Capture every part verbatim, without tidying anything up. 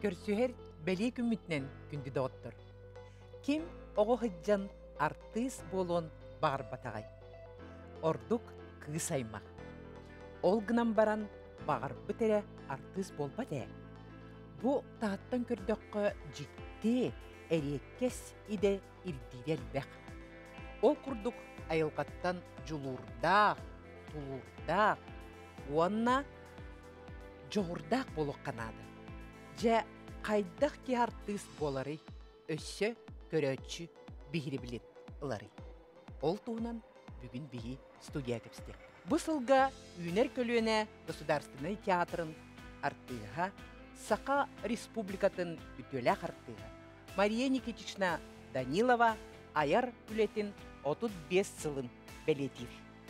Көрсүһер бәле күмүтнен күнді доттор. Ким оғы хыджан артыс болон бағар батағай. Ордук кыз аймақ. Ол гынан баран бағар бітері артыс болбат ә. Бу тағаттан көрдөккө житті әреккес иде ирдидер бәқ. Ол курдук айылғаттан жулурдақ, тулурдақ, уанна жоғырдақ болу қанады. Жа қайдақ ке артыс болары өссө көрөтчү бихири билет ылары. Ол туынан бүгін бихи студия кепсте. Бу сылга Үнер көлүөнө Государственный театрын артыга Сақа Республикатын үтөләк артыга Мария Никитична Данилова аяр үлетін отуз беш сылын белетир.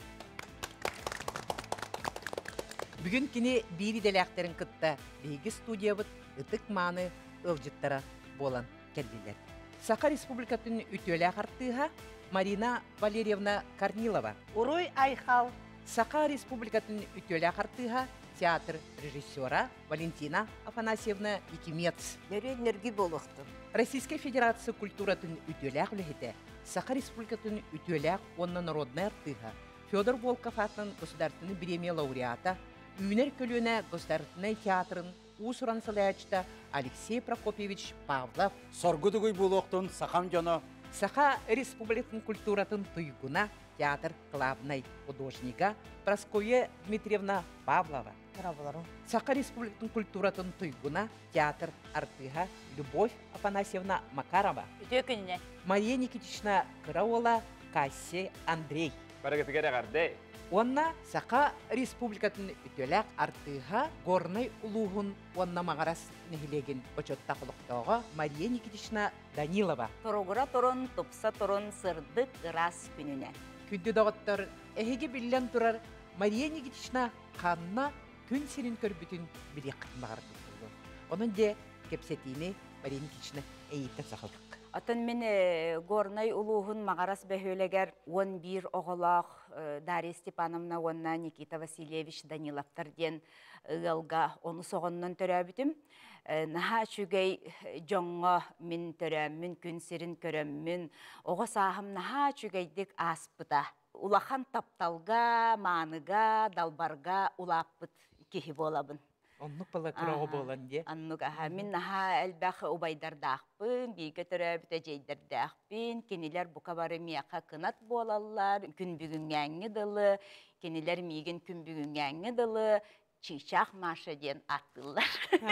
Бүгін кіне бири деләктерін кытта бейгі студиябыт ытык маны ылжыттара болан келдилер. Сақа Республикатын үтөләк артыга Марина Валерьевна Корнилова. Уруй Айхал. Сақа Республикатын үтөләк артыга театр режиссера Валентина Афанасьевна Якимец. Нерги болуқты. Российская Федерация культуратын үтөләк үлехете Сақа Республикатын үтөләк онна народная артыга Федор Волков атын государственный премия лауреата Үнер көлүөнө Государственный театрын усуран салаячта Алексей Прокопьевич Павлов. Соргудугуй булуқтын Сақам жана Сақа Республикатын культуратын туйгуна театр главной художника Прасковья Дмитриевна Павлова. Сақа Республикатын культуратын туйгуна театр артыга Любовь Афанасьевна Макарова. Төкінне. Мария Никитична Краула Касси Андрей. Онна Сақа Республикатын үтөләк артыга горный улуғын онна мағарас нехилеген очотта құлықтауға Мария Никитична Данилова. Торугура турун, тупса турун сырдык ырас күнүнө. Күнді доғыттар әхеге білен тұрар Мария Никитична қанна күн серін көрбітін біле қытмағар тұтылды. Оның де кепсетіні Мария Никитична әйттен сақылдық. Атын мен горнай улуғын мағарас бәхөлегер он бир оғылақ Дарья Степановна онна Никита Васильевич Даниловтар ден ұғылға оны соғыннан төрәбітім. Наха чүгей жоңға мен төрәмін, күн серін көрәмін. Оғы сағым наха чүгейдік аспыта. Улахан тапталға, маныға, далбарға улаппыт кехи болабын. Оннук бала кырағы болан де. Аннук аха. Мен наха әлбәқі убайдардақпын, бейгі төрәбіті жейдардақпын. Кенелер бұқа бары мияқа кынат болалар, күн бүгінгәңі дылы, кенелер мейген күн бүгінгәңі дылы, чичақ маша ден аттылар.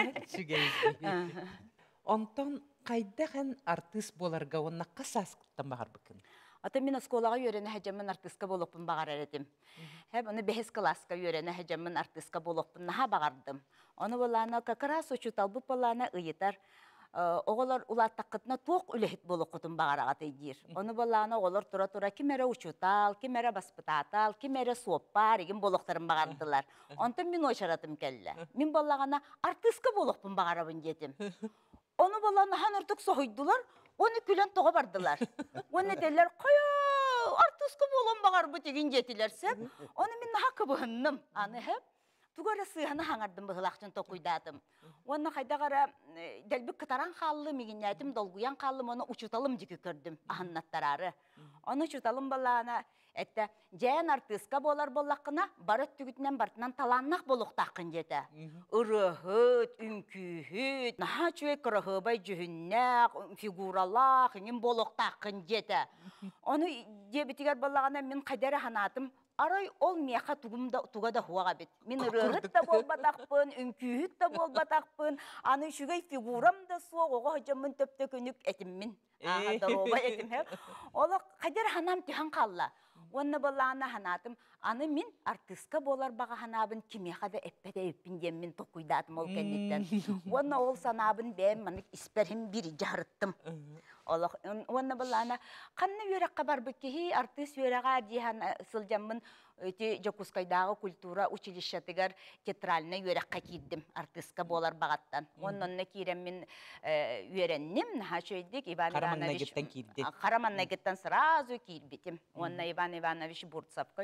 Онтон қайдағын артыс боларға онна қасас қыттан бағар бүкін? Ата мен осколаға үйрені хәжемін артыска болуқпын бағар әредім. Хәп оны бәхес класска үйрені хәжемін артыска болуқпын наға бағардым. Оны боланы какарас очутал бұл боланы ұйытар. Оғылар улаттақытына тоқ үлехет болуқытын бағараға тейдер. Оны боланы оғылар тұра-тұра кемәрі учутал, кемәрі баспытатал, кемәрі суоппар еген болуқтарын бағардылар. Онтын мен ойшаратым кәлі. Мен болағана артыска болуқпын бағарабын дедім. Оны боланы хан ұртық соғыйдылар, оны күлен тоға бардылар. Оны делер, қая, артыска болуын бағар бұ деген жетілер сәп. Оны мен нақы бұғынным. Аны хәп, түгәрі сыйғаны хаңардым бұғылақчын тоқуйдадым. Оны қайдағара дәлбік кытаран қалылы меген әйтім, долгуян қалылым, оны ұчуталым жекі көрдім, ағыннаттарары. Оны ұчуталым болағына, әтті, жәйін артыска болар болақына, барыт түгітінен бартынан таланнақ болуқтақын жеті. Үріхіт, үнкүйіт, наға чуе кіріғыбай жүхіннәқ, фигуралақ, еңін болуқтақын жеті. Оны дебетігер болағына мен қайдары ханатым, арай ол мияқа туғада хуаға бет. Мен үріхіт та болбатақпын, үнкүйіт та болбатақпын, аны шүгей фигурам да соқ, оға жамын төпті көнік әтіммін. Ағадароба етім хәп. Олы қайдар ханам түйхан қалла. Онны болағына ханатым, аны мен артыска болар баға ханабын кемеқада әппәді өппін дем мен тоқуйдатым ол кәнеттен. Онны ол санабын бәм манық испәрім бірі жарыттым. Онны болағына қанны өрәққа бар бүккехи артыс өрәға дейхан сылжамын өте Жокускайдағы культура училищатыгар театральны өрәққа кейдім артыска болар бағаттан. Оннанны кейрем мен өрәннім, наға шөйдік Иван Иванович. Қараманнагеттен сразу кейдбетім. Онна Иван Иванович Бурцапқа өрәммет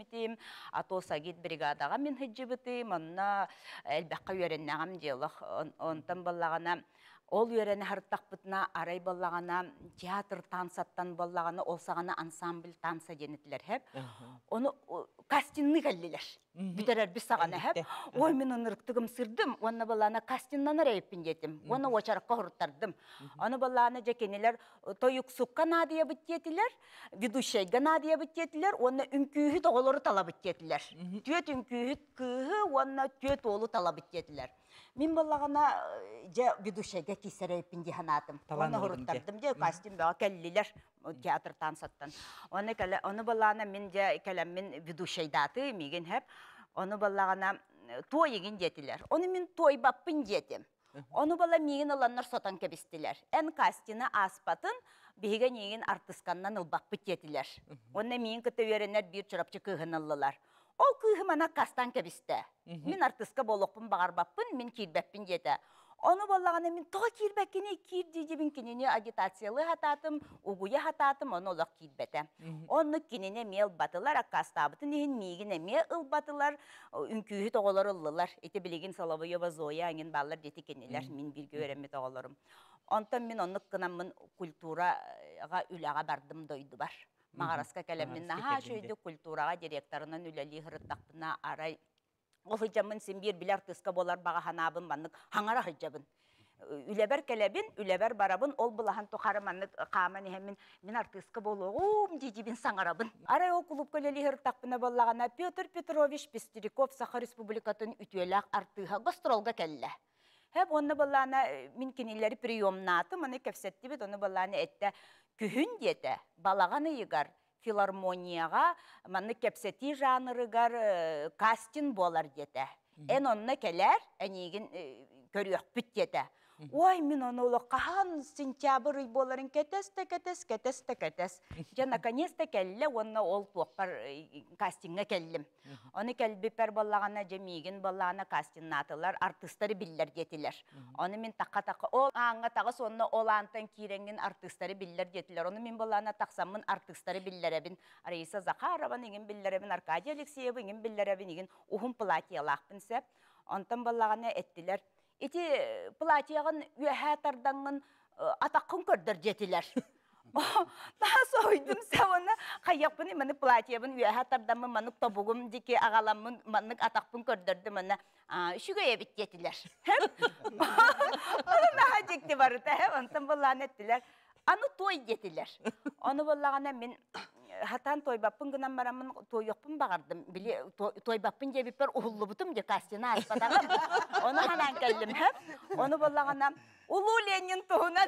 битим, ато сагит бригадага мен хыджы битим, онна элбакка үйреннагам диолох, онтан баллагана ол үйрене харттак бытына арай баллагана театр тансаттан баллагана олсагана ансамбль танса денетлер хеп. Оны кастинны каллилер. Битерер бис сагана хеп. Ой мен ынырыктыгым сырдым, онна баллана кастиннан арайыппин детим. Оны очаракка хурттардым. Оны баллана жекенелер тоюк суккана дия биттетилер, ведущий гана дия биттетилер, онна үнкүйүт оголору талап биттетилер. Төт үнкүйүт кыһы, онна төт олу талап биттетилер. Мен баллагана же ведущийге кисерейпин диханатым. Оны хуруттардым же костюм бага келлилер театр тансаттан. Оны келе, оны баллагана мен же келем мен ведущий даты миген хеп. Оны баллагана той еген детилер. Оны мен той баппын детим. Оны бала миген аланнар сотан кебистилер. Эн кастина аспатын биген еген артысканнан ылбаппыт детилер. Оны миген кыты веренер бир чырапчы кыгыналлылар. Ол кыһы мана кастан кебисте. Мен артыска болохпун багарбаппын, мен кирбеппин дете. Оны боллагана мен то кирбеккини кирди дебин кинини агитациялы хататым, угуя хататым, оны олак кирбете. Оны кинине мел батылар, кастабытын ehen мигине ме ыл батылар, үнкүйү тоголор ыллылар. Эти билеген Соловьева Зоя аңен баллар дети кенелер, мен бирге өремме тоголорум. Онтан мен оннук кынамын культурага үлага бардым дойду бар. Мағараска кәлемін наға жөйді культураға директорынан үләлі ғырыттақпына арай. Ол хыджамын сен бір білер тысқа болар баға ханабын маннық хаңара хыджабын. Үләбәр кәлебін, үләбәр барабын, ол бұлахан тоқары маннық қаман емін мен артысқа болуғым дейдебін саңарабын. Арай ол клуб көлелі ғырыттақпына болағана Петр Петрович Пестериков Саха Республикатын үтуелақ артыға гастролға кәлі. Хәп онны болағана мен кенелері приемнаты, маны кәпсетті бет, оны болағана әтті күхін деді, балағаны егар филармонияға, маны кәпсети жанрыгар кастин болар деді. Ән онына кәлер, әнеген көріөк бүт деді. Ой, мен оны олы қахан сентябр үй боларын кәтесті, кәтес, кәтесті, кәтес. Жа, наконец-то кәлі, онына ол тоқпар кастинға кәлім. Оны кәлбі пәр болағана, жемеген болағана кастиннатылар, артыстары білдер детілер. Оны мен таққа-таққа, ол аңға тағыс, оны ол антан кейренген артыстары білдер детілер. Оны мен болағана тақсамын артыстары білдеребін. Раиса Захарова еген білдеребін, Аркадий Алексеев еген білдеребін, еген ұхым платиялақпын сәп. Онтан болағана әттілер. Эти платьягын үйәһә тардаңын атаққын көрдір жетілер. Daha soydum savana kayakpını mani platiye'bin üyeha tardamın manık tabugum diki ağalamın manık atakpın kördürdü mana şu göğe bittiyetiler. Onu daha çekti vardı hem ondan vallahi ettiler. Anı toy getiler. Onu vallahi men hatan toy bapın gınan maramın toy yokpun bağırdım. Bili toy bapın diye bir uhullu butum diye kastına aspadağım. Onu hemen geldim hep. Onu vallahi ulu Lenin tohunan.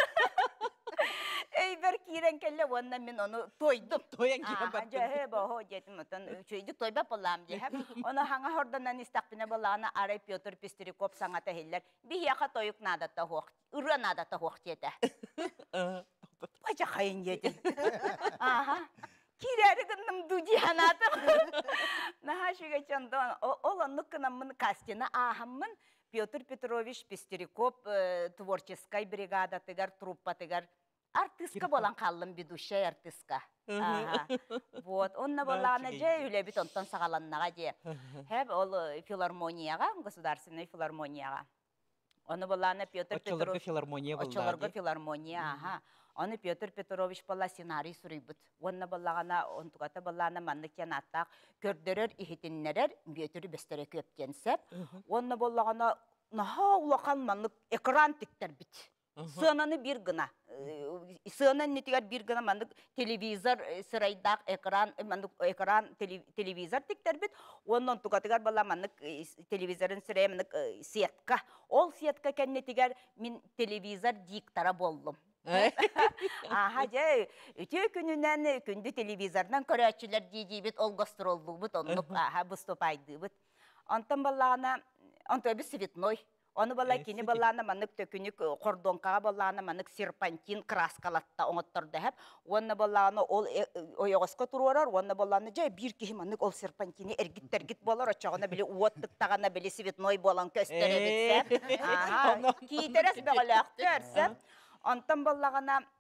Ey bir kiren kelle ondan men onu toydum. Toyan kiren bapın. He bo jetim otan çöydü toy bapılam diye hep. Onu hanga hordanan istakpine vallahi aray Piotr Pesterikov sanata hiller. Bir yaka toyuk nada ta hoq. Ura nada ta hoq diyete. Baca kayın yedim. Aha. Kireri gındım duci hanatım. Naha şu geçen olan nıkkınamın kastine ahamın Петр Петрович Пестериков творческая бригада тыгар труппа тыгар артистка болан қаллым ведущая артистка. Вот, онна болана же үле бит онтан сагаланнага же. Хеп ол филармонияга, государственный филармонияга. Оны болана Петр Петрович филармония болла. Очолорго филармония, ага. Оны Петр Петрович болла сценарий сурыйбыт. Онна боллагана онтугата боллана маннык янаттак көрдөрөр ихитиннерер Петр Бестере көптенсеп. Онна боллагана наха улакан маннык экран тиктер бит. Сынаны bir гына. Сынан нетигер bir гына маннык телевизор сырайдак экран маннык экран телевизор тиктер бит. Оннан тугатыгар болла маннык телевизорын сырай маннык сетка. Ол сетка кеннетигер мен телевизор диктора болдум. Aha je, öte gününden gündü televizordan körəççilər deyəcək bit, ol gastrolluq bit, onu aha bustopaydı bit. Ondan ballağına, ondan bir svetnoy. Onu balla kini ballağına manık tökünük kordonkağa ballağına manık serpantin kraskalatta oңottırdı hep. Onu ballağına ol oyoğaska turuorar, onu ballağına je bir kihi manık ol serpantini ergit tergit bolar, açağına bile uvattık tağına bile svetnoy bolan köstere bitsep. Aha, kiyteres beğilak törsep. Ondan bollağına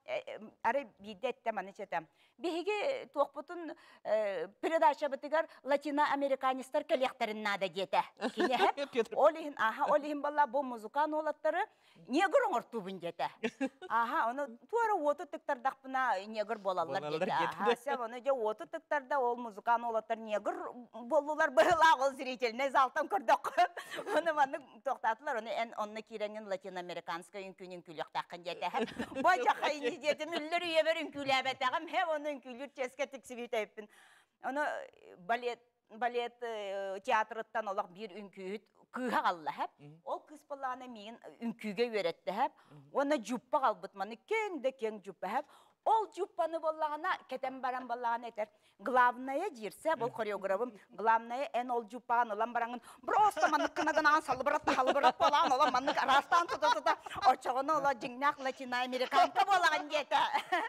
ары бидетте манычета. Биһиги туохпутун передача бытыгар латиноамериканистар коллекторын нада дете. Кине олихин аха олихин балла бу музыкан олаттары негр оңортубун дете. Аха оны туара оту тыктардакпына негр болалар дете. Аха сен оны же оту тыктарда ол музыкан олаттар негр болулар была ол зрительный залтан көрдүк. Оны маны токтатылар оны эн онны киренген латиноамериканская үнкүнүн күлөктакын дете. Бажа хайни дете мүллөр үйөбөр үнкүлөбетагым хе оны үнкүлүр ческе тиксибитеппин. Оны балет балет театрыттан олақ бир үнкүйіт кыға қалла хәп. Ол кыз баланы мен үнкүйге өретті хәп. Оны жуппа қалбыт маны кеңді кең жуппа хәп. Ол жуппаны болағына, кетен баран болағына етер. Главная жирсе, бұл хореографым, главная ән ол жуппаған олан бараңын. Просто маны кынагынан салбырат, халбырат болаған олан маны растан тұта-тұта. Очығыны ола жыңнақ латиноамериканка болаған деді.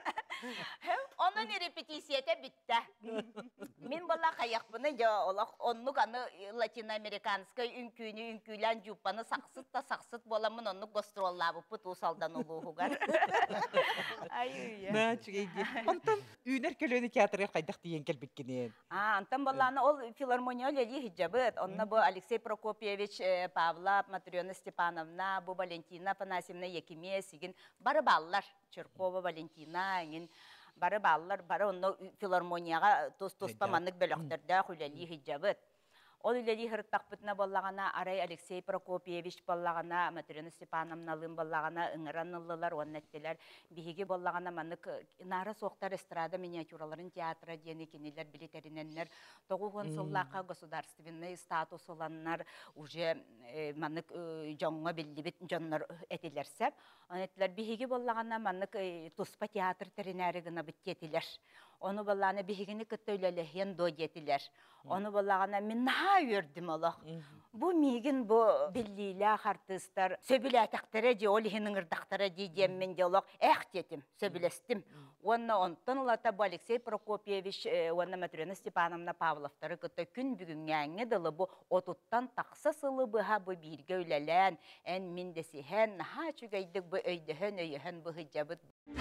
Onun repetisiyyete bitti. Min bala kayakpını ya olaq onluk anı Latinoamerikanska ünküyünü ünküylen cuppanı saksıt da saksıt bolamın onluk gastrollabı putu saldan oluğu gar. Ay ya. Na çıgaydı. Ondan üner kölönü teatrı kaydak diyen kelbekkenien. Aa, ondan balana ol filharmoniya leli hicabıt. Onna bu Alexey Prokopyevich Pavla, Matryona Stepanovna, bu Valentina Panasimna Yakimiye sigin barı ballar. Çırkova Valentina ingin barı ballar, barı onu filharmoniyaga toz-tozpa manlık bölüktürde hüleli hicabıt. Ol hüleli hırttakpıtına ballağına Aray Alexey Prokopyevich ballağına, Matryona Stepanovnalığın ballağına ıngıranlılar, onun ettiler. Bihigi ballağına manlık nara soğuktar estrada minyatüraların teatra diyeni keniler, biliterinenler, toğuğun sıllaqa gosударственный status olanlar, uje manlık jonga billibit jonlar etilersep. Onun ettiler, bihigi ballağına manlık tospa teatr terineri gına bittetiler. Onu ballağına bihigini kıttöylelehen do diyetiler. Onu ballağına minna verdim Allah. Bu migin bu billiyle artistler söbületektere diye olihinin ırdaktara diyeceğim men diyalog. Eh dedim, söbülestim. Onu ondan olata bu Alexey Prokopyevich, onu Matryona Stepanovna Pavlovları kıtta gün bugün yani dalı bu otuttan taksa sılı bu ha bu birge öylelen en mindesi hen ha çügeydik bu öydehen öyhen bu hicabıt.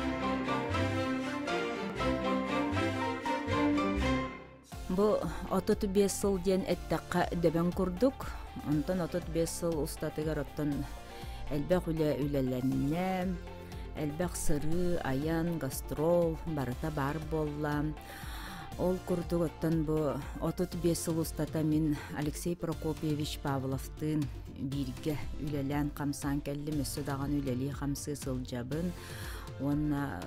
Bu otuz beş yıl diyen ettakka döben kurduk. Ondan otuz beş yıl ustatıgar ottan elbek üle ülelerine, elbek sırı, ayan, gastrol, barıta bar bolla. Ol kurduk ottan bu otuz beş yıl ustata min Alexey Prokopyevich Pavlov'tın birge ülelen kamsan kelli mesudağın üleli kamsı sılcabın. Ona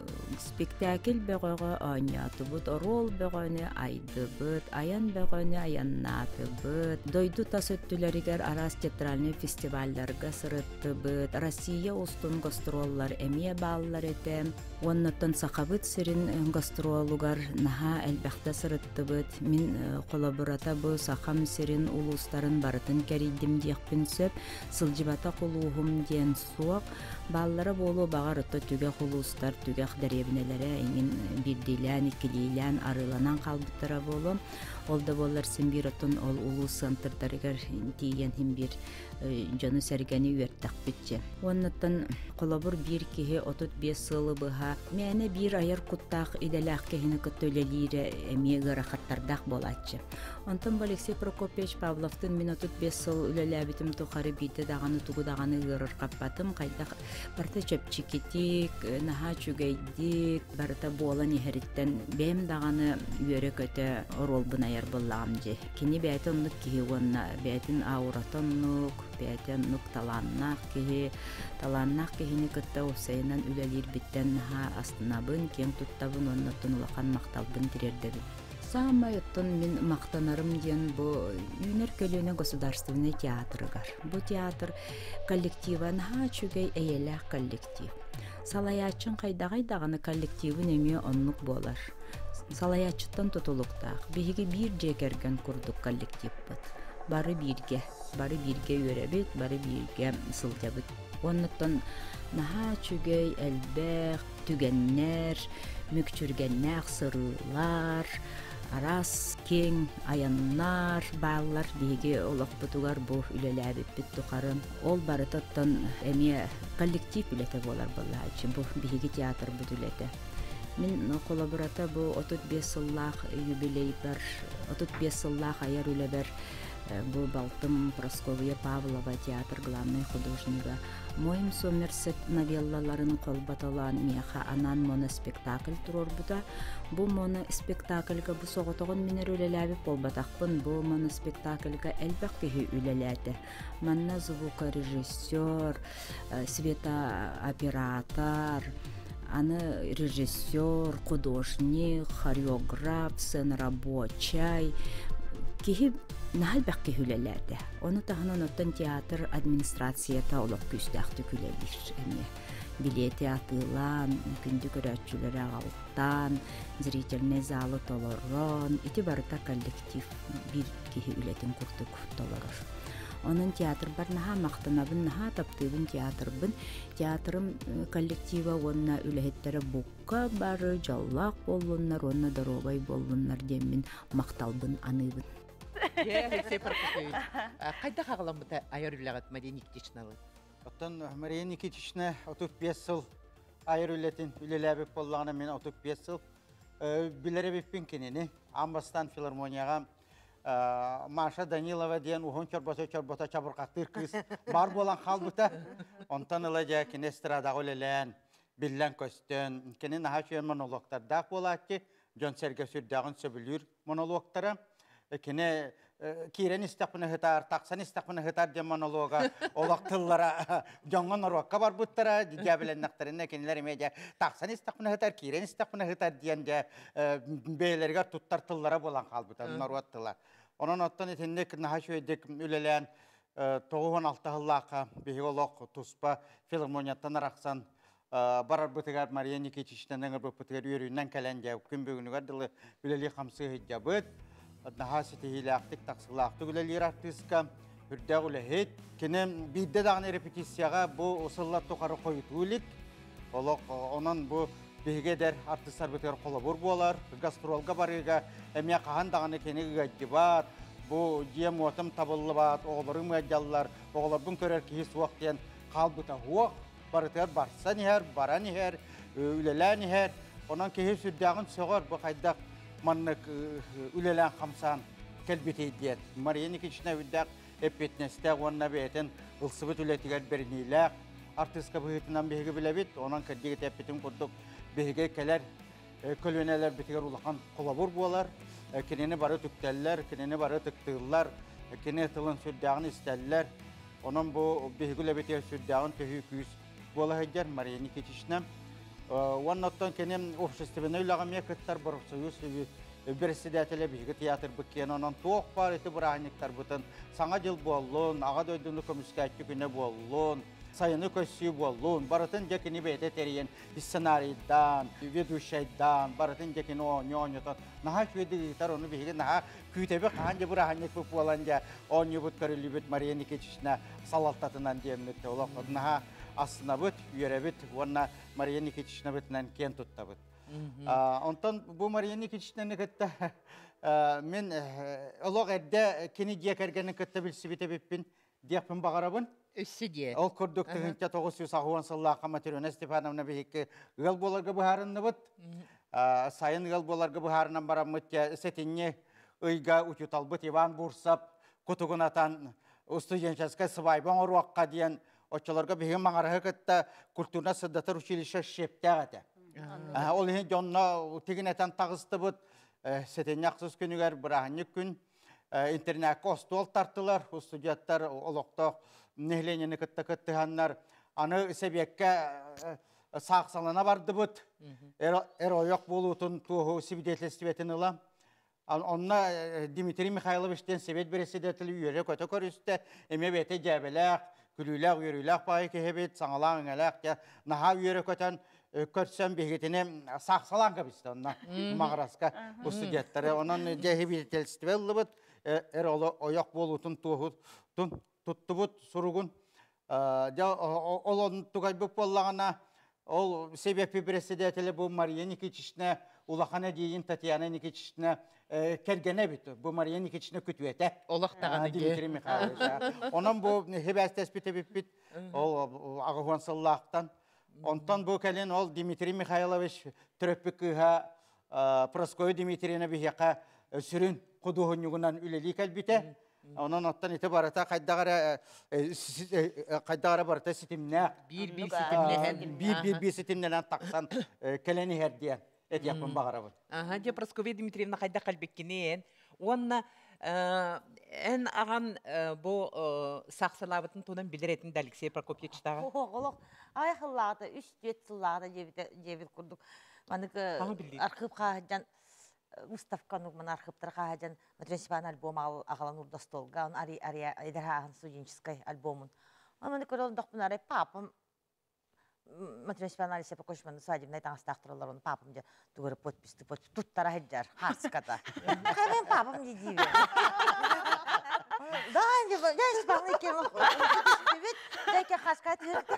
spektakl beğoğa oynatıbıt, rol beğoğunu aydıbıt, ayan beğoğunu ayannatıbıt. Doydu tasöttüleriger aras teatralni festivallarga sırıttıbıt. Россия устun gastrollar emiye bağlılar etem. Ondan sakabıt sirin gastrolugar naha elbaqta sırıttıbıt. Min kolaborata bu sakam sirin ulusların barıtın kerildim diyekpin söp. Sılcibata kuluğum diyen suaq. Bağlılara bolu bağırıtta tüge uluslar, tüge derebinelere engin birdilen, ikililen, arılanan kalbıtlara bolu. Olda bollar simbirotun ol ulus santırdarıgar diyen him bir canı sergeni üyertak bütçe. Ondan kolabur bir kihe otuz beş yılı bıha. Mene bir ayar kuttaq idelak kehini kütölelire emiye gıraxattardak bolatçı. Ondan Alexey Prokopyevich Pavlov'tın min otuz beş yıl ülelebitim tukarı bide dağını tuğu dağını gırır kapatım. Kaydak barta çöpçikitik, naha çügeydik, barta boğalan iheritten benim dağını üyere kötü rol buna yer bullağımcı. Kini beytin onluk kihi onna, beytin auratonluk, beytin nuk talannak kihi, talannak kihini kıtta ofsayından ülelir bitten naha astınabın, ken tuttabın onnatın ulaqan maqtalbın tirerdedi. Sama yottun min maqtanarım diyen bu Üner Kölöne Gosударственный teatrıgar. Bu teatr kollektivan ha çügey eyelek kollektiv. Salayatçın kayda-kaydağını kollektivin emiye onluk bolar. Salayatçıttan tutuluktaq. Bihigi bir cekergen kurduk kollektiv bıt. Barı birge, barı birge yörebit, barı birge sılcabıt. Ondan naha çügey elbek, tügenler, mükçürgenler, sırılar, арас кең аяннар баалар биги олоқпутугар бу үлеләбиппит тухарын ол барытыттан эме коллектив үлете болар буллачы бу биги театр бу үлете. Мен коллабората бу отуз беш сыллах юбилей бар, отуз беш сыллах аяр үлебер бу Балтым Прасковья Павлова театр главный художника. Моим Сомерсет новеллаларын колбаталан меха анан моноспектакль турор бута. Бу моноспектакльга бу соғотогон минер үлеләбі болбатақпын. Бу моноспектакльга әлбәк кеһи үлеләді. Манна звукорежиссер, светооператор, аны режиссер, художник, хореограф, сценорабочий. Кеһи нахал бәкке хүләләрдә. Оны таһынан оттан театр администрацията олық күстәхті күләлір. Билеті атылан, күнді көрәтчілері ағалттан, зрительный залы толорон, ити барыта коллектив бір кеһи үләтін күртік толорыр. Onun театр бар наха мақтанабын, наха таптыбын театрбын. Театрым коллектива онна үләхеттері бұққа бары, жаллақ болуннар, онна даробай болуннар демін мақталбын аныбын. Қайда қағылан бұта айыр үләғат Мария Никитичналы? Оттан Мария Никитична отуз беш сыл айыр үләтін үлеләбіп болғаны мен отуз беш сыл білеребеппен кенені. Амбастан филармонияға Маша Данилова дейін ұғын чорбата-чорбата чабырқақтыр кыз бар болан қалбыта. Онтан ылайда кені эстрадағы өлелән, біллән көстен, кені наға шүйен монологтардақ болады, жон сәрге сүрдағын сөбілір монологтары. Кені кирен истақпыны хытар, тақсан истақпыны хытар дем монолога олақтыллара жоңғын оруаққа бар бұттара, дебіленнақтарына кенелер емейде тақсан истақпыны хытар, кирен истақпыны хытар дейенде бейлерге тұттартыллара болан қалбыта, оруаттыла. Onun ottan etinde naha şöydek ülelen toğun altı hıllaka biholoq tuspa filharmoniyattan araqsan barar bıtıgar Mariya Nikitичнан ыңыр быптыгар үйрünden kelende gün bugünügar dılı üleli hamsı hıcabıt naha sitihili aqtık taqsılaaqtı üleli artiska hürde ulehet kinem bidde dağını repetisiyaga bu ısıllar toqarı koyutulik oloq onun bu Bihgeder artistlar bıtıgar kolabor bolar, gastrolga barıga, emya qahan dağını keni gıgacı var, bu diyem otam tabıllı bat, oğların müecallar, oğların körer ki his vaqtiyen qalbıta huaq, barıtıgar barsa niher, bara niher, ülelen niher, onun kehi süddağın soğar, bu qaydaq manlık ülelen xamsan kelbeti diyet. Mariya Nikitична üddaq epetnestaq, onna beyten ılsıbıt ületigar berinilaq, artistka bıhıtından bihgi bilebit, onun kaddiği tepetin kurduk, Bihge keler, kölveneler bitigar ulaqan kolabor bolar, keneni barı tükteller, keneni barı tıktığırlar, kene tılın sürdağın isterler. Onun bu bihgüle bitigar sürdağın tühü küs bola heccer, Mariya Nikitична. Ondan kenem ofşestivene ulağım yakıttar, barıqsıyız, üniversitetele bihge tiyatr bükken, onun toğ var, eti bırağınıktar bıtın. Sana jıl bollun, ağa döydüğünü komiskatçı güne bollun. Sayını köşü bolun, baratın jakini bete teriyen ssenariydan, veduşaydan, baratın jakini o nyonyatan. Naha şüyedi gitar onu bihge naha kütebe kanca bırahanyak bu polanca o nyubut karılibet Mariya Nikitична salaltatından diyemlette olaq. Naha aslında bit, yürebit, onna Mariya Nikitична bitinden ken tuttabit. Ondan bu Mariya Nikitична nekette men olaq edde keni diyakarganın kette bilsibite bippin diyapın bağarabın. Össüdiye. Ol kurduk tığınca toğuz yüz ağuan sallaqa Matrona Stepanovna bihikki gıl bolarga buharını bıt. Sayın gıl bolarga buharından baramıt setinne ıyga uçutal bıt Ivan Bursap kutugun atan Ustudенческа sıvayban oruaqqa diyen oçalarga bihim mağarahı kıtta kulturna sıddatır uçilişe şeptağıda. Ol hin jonna tigin atan tağısты bıt setinne aqsız günüger bırahanyık gün internet kostol tartılar ustudiyattar oloqta Nehlenini kıtta kıttıhanlar anı sebekke sağsalana vardı bıt. Er oyak bolutun tuğu sibidetlestivetin ıla. Onna Dimitri Mikhailovичтен sebet beresidetili üyere kötü körüste eme bete cebelek, külülek, yürülek bayi kehebet, sağalan ünelek ya naha üyere köten körsen behetine sağsalan kabiste onna mağaraska ustudiyatları. Onun cehebetlestivetin bıt. Er oyak bolutun tuğu tuttu bud surugun. Ja olon tugay bu pollağına Ол себепи председателі бұл Мария Никитична, улахана дейін Татьяна Никитична кергене бит. Бұл Мария Никитична күтуеті. Олақтағаны ге. Дмитрий Михайлович. Онан бұл хебәс тәспіті бит, ол ағығуан сыллақтан. Онтан бұл кәлін ол Дмитрий Михайлович түріппі күйға Проскоя Дмитрийна бігеқа сүрін құдуғынығынан үлелі кәлбіті. Онан оттан ите барата қайдағара қайдағара барата сетімнәк. Bir-bir sitimlehen. Bir-bir сетімнәлән тақсан кәләні әрден. Эт япын бағара бұл. Ага, де Прасковья Дмитриевна қайда қалбеккенен. Онна ән аған бұл сақсылабытын тонын білдіретін де Алексей Прокопьевич тағы. Оғылық, айқыллағыда, үш жеті сыллағыда жебіт құрдық. Манығы арқып қағадан, Уставкану мен архивтар қағадан матренсипан альбом ағалан ұрдастолға, он ария айдарағын студенческой альбомын. Он мені көрілін доқпын арай папам, матренсипан Алисия Покошманның свадебный таңыстақтырылар, оны папам де туғыры подписты, тұттара хеджар, харската. Қаймен папам де дейбе. Да, я испағын екенім. Дәйке қасқа түйірді.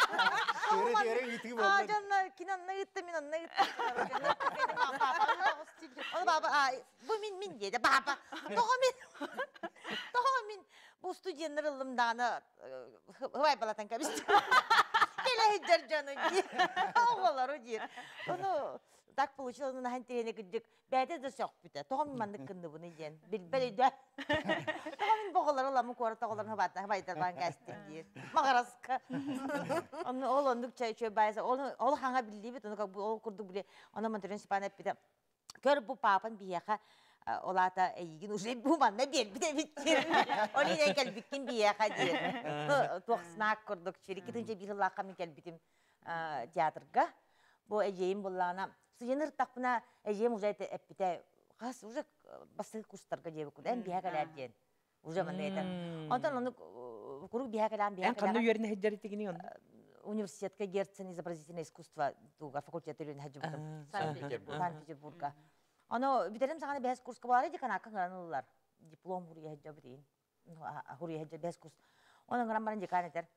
Жанна, кинан нағытты, мен нағытты. Оны баба, бұл мен мен деді, баба. Тоғы мен, тоғы мен бұл студенттер ұлымдағаны ғывай балатан кәбісті. Келі хеджар жаны дейір. Оғылары дейір. Оны так получилось, на хантерене күдік. Бәді де соқ біті. Тоғы мен мандық күнді бұны дейін. Білбәлі де. Тоғы мен бұғылары ұламын көрі тоғыларын ғыбайтардан кәстім дейір. Мағарасқа. Ол ондық чай-чай байысы. Ол хаңа білді бет. Ол күрді біле. Оны мұндырын сипан әп біті. Көр бұл папан бияқа олата әйгін ұжы бұл манна бел біте біттер. Оны не кәлбіккен бияқа дейір. Тоқсынақ күрдік. Керекетінше бір лаққа мен кәлбітім театрға. Бұл әжейім болағына. Студенттер тақпына әжейім ұжайды әппіте. Қас ұжы бастығы курстарға жебі күрді. Ән бияқ әләр дейін. Ұжы мында едің. Онтан оны күрік бияқ әлән бияқ әлән. Ән қанды үйеріне хеджар етегіне оны? Университетка Герцен изобразительное искусство туга факультет үйеріне хәджі бұдым. Санкт-Петербурга. Оны бітерім сағаны бәс курсқа болар еді қанаққа ғыранылылар. Диплом хұрия хәджі бұдейін. Хұрия хәджі бәс курс. Оның ғыран баран декан етер.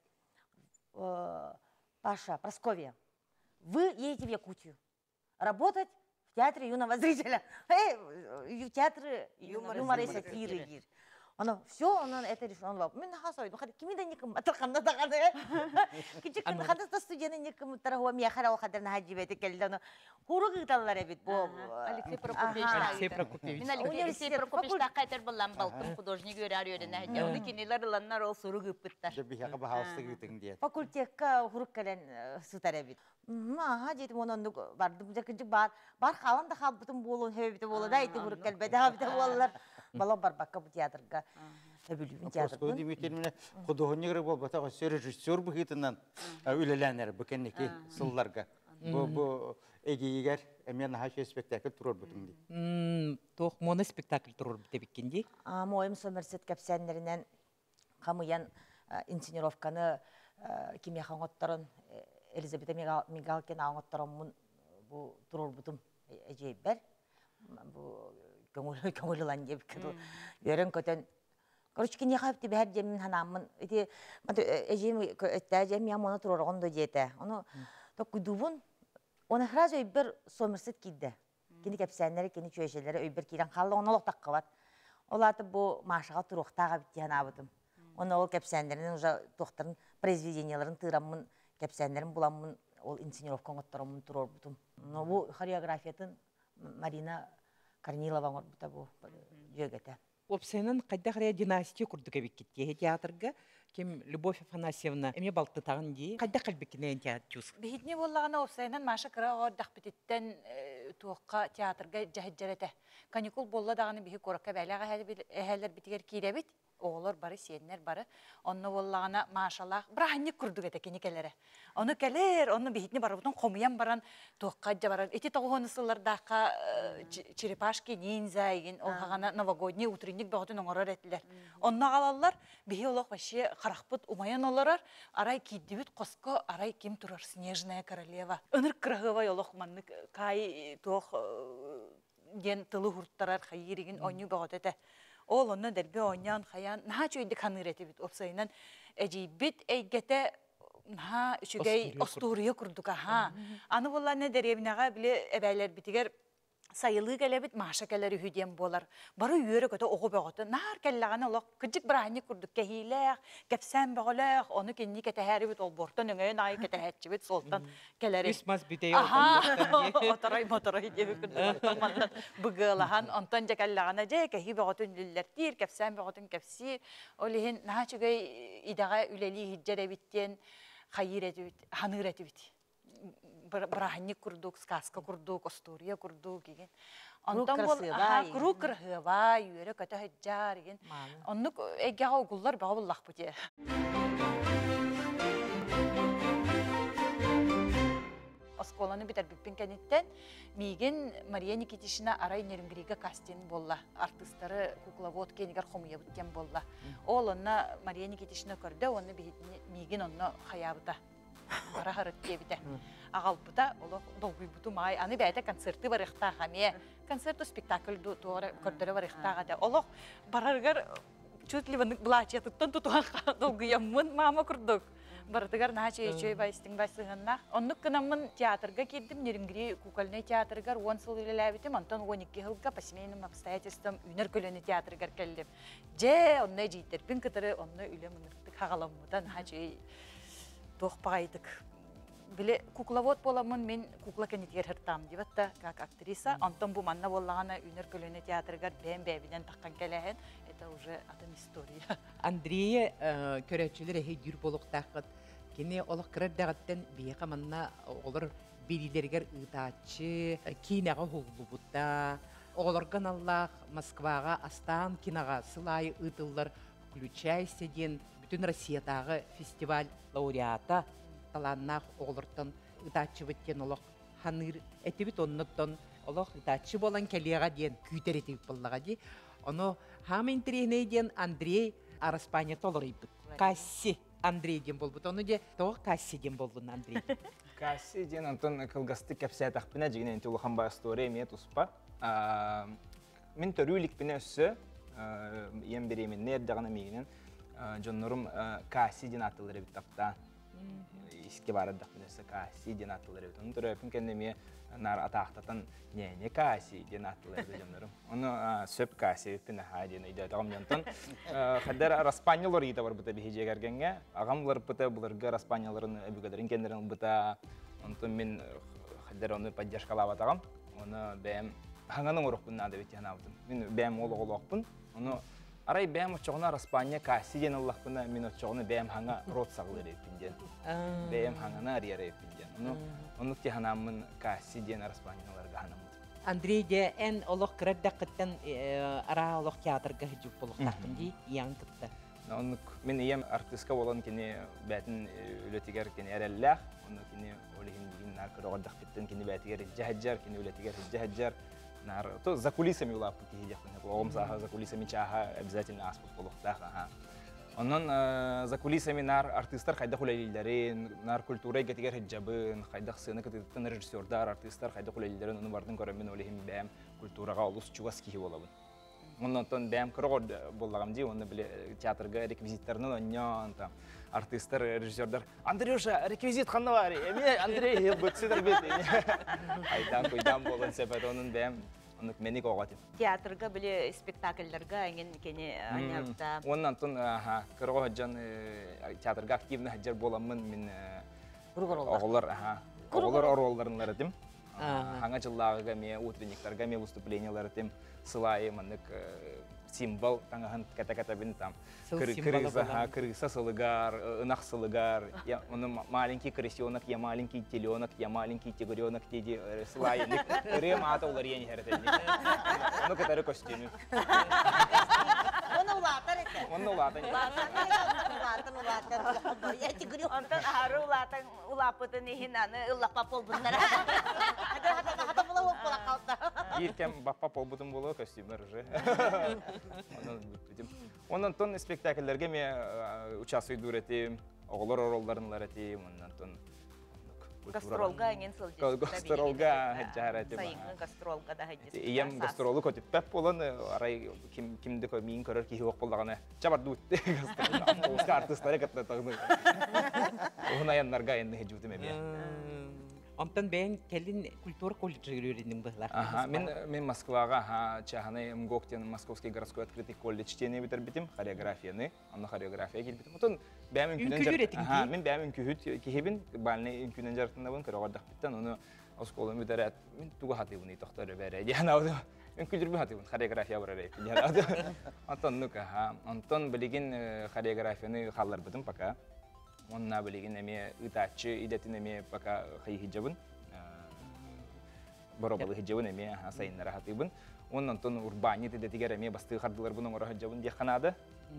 Паша, Прасковья, вы едете в Якутию работать в театре юного зрителя. В театре юмора и сатиры. Оно все, он это решил. Он говорит, мен хасой, ну хады кимида никому атырканда даганы. Кичик хадыста студияны никому тарахуа мияхара хадырна хаджибети келди. Оно хуругы таллар бит бу. Алексей Прокопьевич. Алексей Прокопьевич. Мен Алексей Прокопьевич кайтар боллам балтым художник өрәрүренә. Оны кинелер ланнар ол суругы пыттар. Жебиһага баһалсы гытың диет. Факультетка хурук келен сутара бит. Ма хаҗит монон бардым җакыҗык бар. Бар халан да хабытым болун хебите болуда айты хурук келбеде хабите боллар. Бала бар бакка бу театрга. Өбүлүн театрга. Димитрийевна художник бол бата режиссер бу хитинен үлеләнер бу кеннеки сылларга. Бу бу эгигер мен хаш спектакль турор бутун ди. Мм, тох моно спектакль турор битебиккенди. А моим сомерсет капсаннарынан камыян инсценировканы кимия хаңоттарын Елизавета Мигалкина аңоттарын бу турор бутум эжебер. Бу көңүл көңүллан деп кеду. Ярын көтөн короче не хапты бер жемин ханамын. Эти эжем эттәҗем я моны туроргондо жете. Аны токудубун оны хразы өйбер сомерсет кидде. Кини кепсәннәре, кини чөйшеләре өйбер кирән халлы оны локтак кылат. Олаты бу машага туруктага бит янабытым. Оны ол кепсәннәрен уже доктырын произведенияларын тырамын, кепсәннәрен буламын, ол инсценировка оттырымын турор бутум. Но бу хореографиятын Марина Корнилова горбута бу жөгөтө. Опсенин кайда карая династия курдук эбиккетти театрга кем Любовь Афанасьевна эме балты тагын ди. Кайда калбекинен театрчус. Бихитне боллагана опсенин маша кыра ордак бититтен туокка театрга жаһҗәрәтә. Каникул болла даганы бихи коракка бәләгә хәлләр битигер кирәбит. Оғылар бары, сиеннер бары. Онны боллағана, машаллах, бірахынник күрдік әті кенекелері. Оны кәлер, оны бейітіне бары бұтын қомиян баран, тоққаджа баран. Эти тоғыны сыллардаққа черепашки, ниндзя, олғағана новогодний утренник бағытын оңырар әтілер. Онны ағалалар, бейі олық бәші қарақпыт умаян оларар, арай кейдебіт қосқы, арай кем тұрар, снежная королева. Өнір қырғывай олық манны кай тоқ ген тылы хұрттарар қайыреген ойны бағыт әті. Ол онна дәрбе ойнан, хаян, наға чөйді қаныр әті бит, опсайынан әжейбіт әйгеті Ha, üçügey Остурия курдук, аха. Аны болла не деревняга биле эбәйләр битигер sayılı gelebit maşa keleri hüdyen bolar. Barı yürü kötü oğu beğotu. Nar kellağını olaq kıcık brahini kurduk kehileğ, kepsen beğoleğ, onu kenni keteheri bit ol bortan öngöğün ayı ketehetçi bit soltan keleri. Üsmaz büdeyi Aha, otaray motaray diye kurduk. Mandan bıgılahan, ondan ja kellağına ja kehi beğotun lillertir, kepsen beğotun kepsi. Olihin naha çögey idağa üleli hiccer bitten, hayır edibit, hanır edibit. Брахни курдук, сказка курдук, Остурия курдук деген. Антон бол круг крыгыва, юре көтө хаджар деген. Оннук эгега огуллар бага буллах бути. Осколаны битер биппин кенеттен миген Мария Никитишина арай Нерюнгрига кастинг болла. Артисттары кукловод кенигер хомуя буткен болла. Ол онна Мария Никитишина көрдө, оны миген онна хаябыта. Бара харыт дебите. Агалбыта олох долгуйбуту май аны бәйте концерты барыхта хаме. Концерту спектакль ду туара көрдөрө барыхта гада. Олох бараргар чуть ли блача туттан тутуан долгуямын мама курдук. Бардыгар наче чөй байстың байсыгынна. Оннук кынамын театрга кирдим, Нерюнгри кукольный театргар он сыл илеләбитим, антон он икки жылга по семейным обстоятельствам Үнер көлөне театргар келдим. Же онны жийтерпин кытыры онны үлемынырдык хагаламмыдан наче тоқпағайдық. Біле кукловод боламын, мен кукла кенетер хыртам дебатта, как актриса. Антон bu манна боллағана Үнер көлөне театргар бән бәбінен таққан келәхен. Это уже адам история. Андрея көрәтчілер әхей дүр болуқтақыд. Кені олық кірердәғыттен бейеқа манна олар берилергер ұйтачы, кейнағы ғолбу бұтта. Оларған Аллах Москваға астан кинаға сылай ұйтылар, включайся ден бүтін Россиятағы фестиваль лауреата таланнақ олыртын ұйтачы бүттен олық ханыр әтебіт онныттын олық ұйтачы болан кәлеға ден күйтер әтебіт болаға де. Оны хам интерегіне ден Андрей Араспания толыр ебіт. Касси Андрей ден болбыт. Оны де тоғы Касси ден болбын Андрей. Касси ден антон кылгасты кәпсәт ақпына жегіне әнті олыған ба история мет ұспа. Мен төрүлік біне өссі, ем беремен нердіғана мегінен, жоннорым Касси ден атылыр ебіт тапта. Иске барадық біне өссі Касси ден атылыр ебіт. Оны түрі өпін кәндеме нар атақтатан не Касси ден атылыр ебіт жоннорым. Оны сөп Касси өпін аға ден үйді атағым жонтон. Қаддар Распаниялар ейті бар бұта бейже кәргенге. Ағамлар бұта бұларға Распанияларын өбігадырын кендерін бұта. Онтон мен қаддар оны поддержкалап атағам. Оны бәйім хаңаның орықпын нады бетен абытым. Мен бәйім олық олықпын. Оны арай бәйім ұтчоғына Распания Касси ден олықпына мен ұтчоғына бәйім хаңа рот сағылыр еппінден. Бәйім хаңана арияр еппінден. Оны те ханамын Касси ден Распанияларға ханамыды. Андрей де ән олық кірердәқіттен ара олық театрға жүк болуқтақын дей, яң кітті. Мен ем артистка болан кені бәтін өлетігер кені әрәлләқ. Оны кені олығын деген нар көріғардақ біттен кені бәтігер жәхәджар, кені өлетігер жәхәджар. То за кулисами улап бұты едеқпін. Оғым саға за кулисами чаға обязательно аспық болуқтақ. Онан за кулисами нар артисттар қайдақ үләлелерін, нар культурай кетігер хеджабын, қайдақ сыны кетігіттен режиссердар, артисттар қайдақ үләлелерін, оны бардың көрімен олығын бәм культураға олыс чуғас кейі болабын. Оннан бәм көріғыр болағым дей, оны біле театрға реквизиттерінің оннан, артисттар, режиссердар, Андрюша, реквизит қанды бар, еме Андрей, бұтсыдыр бет. Айдан көйдан болын сәпәт оның бәм. Оны мені қоғатым. Театрға біле спектакльдарға әңген кені анялда. Оннан тұн кырғы жан театрға активны хаджар боламын мен оғылар оролларынлар етім. Хаңа жыллағыға ме, утренниктарға ме выступлениялар етім. Сылайы мандық символ, таңағын кәта-кәта бін там. Кыргыса сылыгар, ынақ сылыгар, маленький крысенок, я маленький теленок, я маленький тигренок, деди сылайы. Рем ата олар ені әретелі. Оны кәтәрі костюмі. Оны улатар еті? Оны улатар. Улатар, улатар. Я тигренок. Онтан ары улатан улапытын ехінаны ұллапа полбындар. Хата бұла оқ бұла қалды. Еркем баппа полбытын болу костюмер уже. Онан тон спектакльлерге ме участвуй дуретим, оғылар оролдарынлар етим, онан тон Гастролга аңен сыл Гол- гастролга хаджараты ба. Сайыңы гастролга да хаджы. Ием гастролу көтүппеп болон арай ким кимди кö мин көрөр ки хок боллаганы жабарды үтте гастрол. Оскар артистлары катна тагны. Уна яннарга энди хежүтүм эме. Онтан бәйін келін культура колледжі үйрендің бұлар. Ага, мен мен Москвага ха чаханы МГОКтен Московский городской открытый колледж тене битер битим хореографияны, аны хореография кел битим. Отон бәйім үнкүнен жар. Ага, мен бәйім үнкүхүт кихибин балны үнкүнен жартында бун көрөгөрдак биттен аны осколы müderet мен туга хаты буны токтор бере. Яна аны үнкүлүр бу хаты бун хореография бар эле. Яна антон нука ха антон билигин хореографияны халлар битим пока. Онна билигин эме ытачы идетин эме пока хайхиджабын. Боробалы хиджабын эме сайыннара хатыбын. Оннан тон урбани идетигер эме басты хардылар бунун ора хиджабын ди ханада.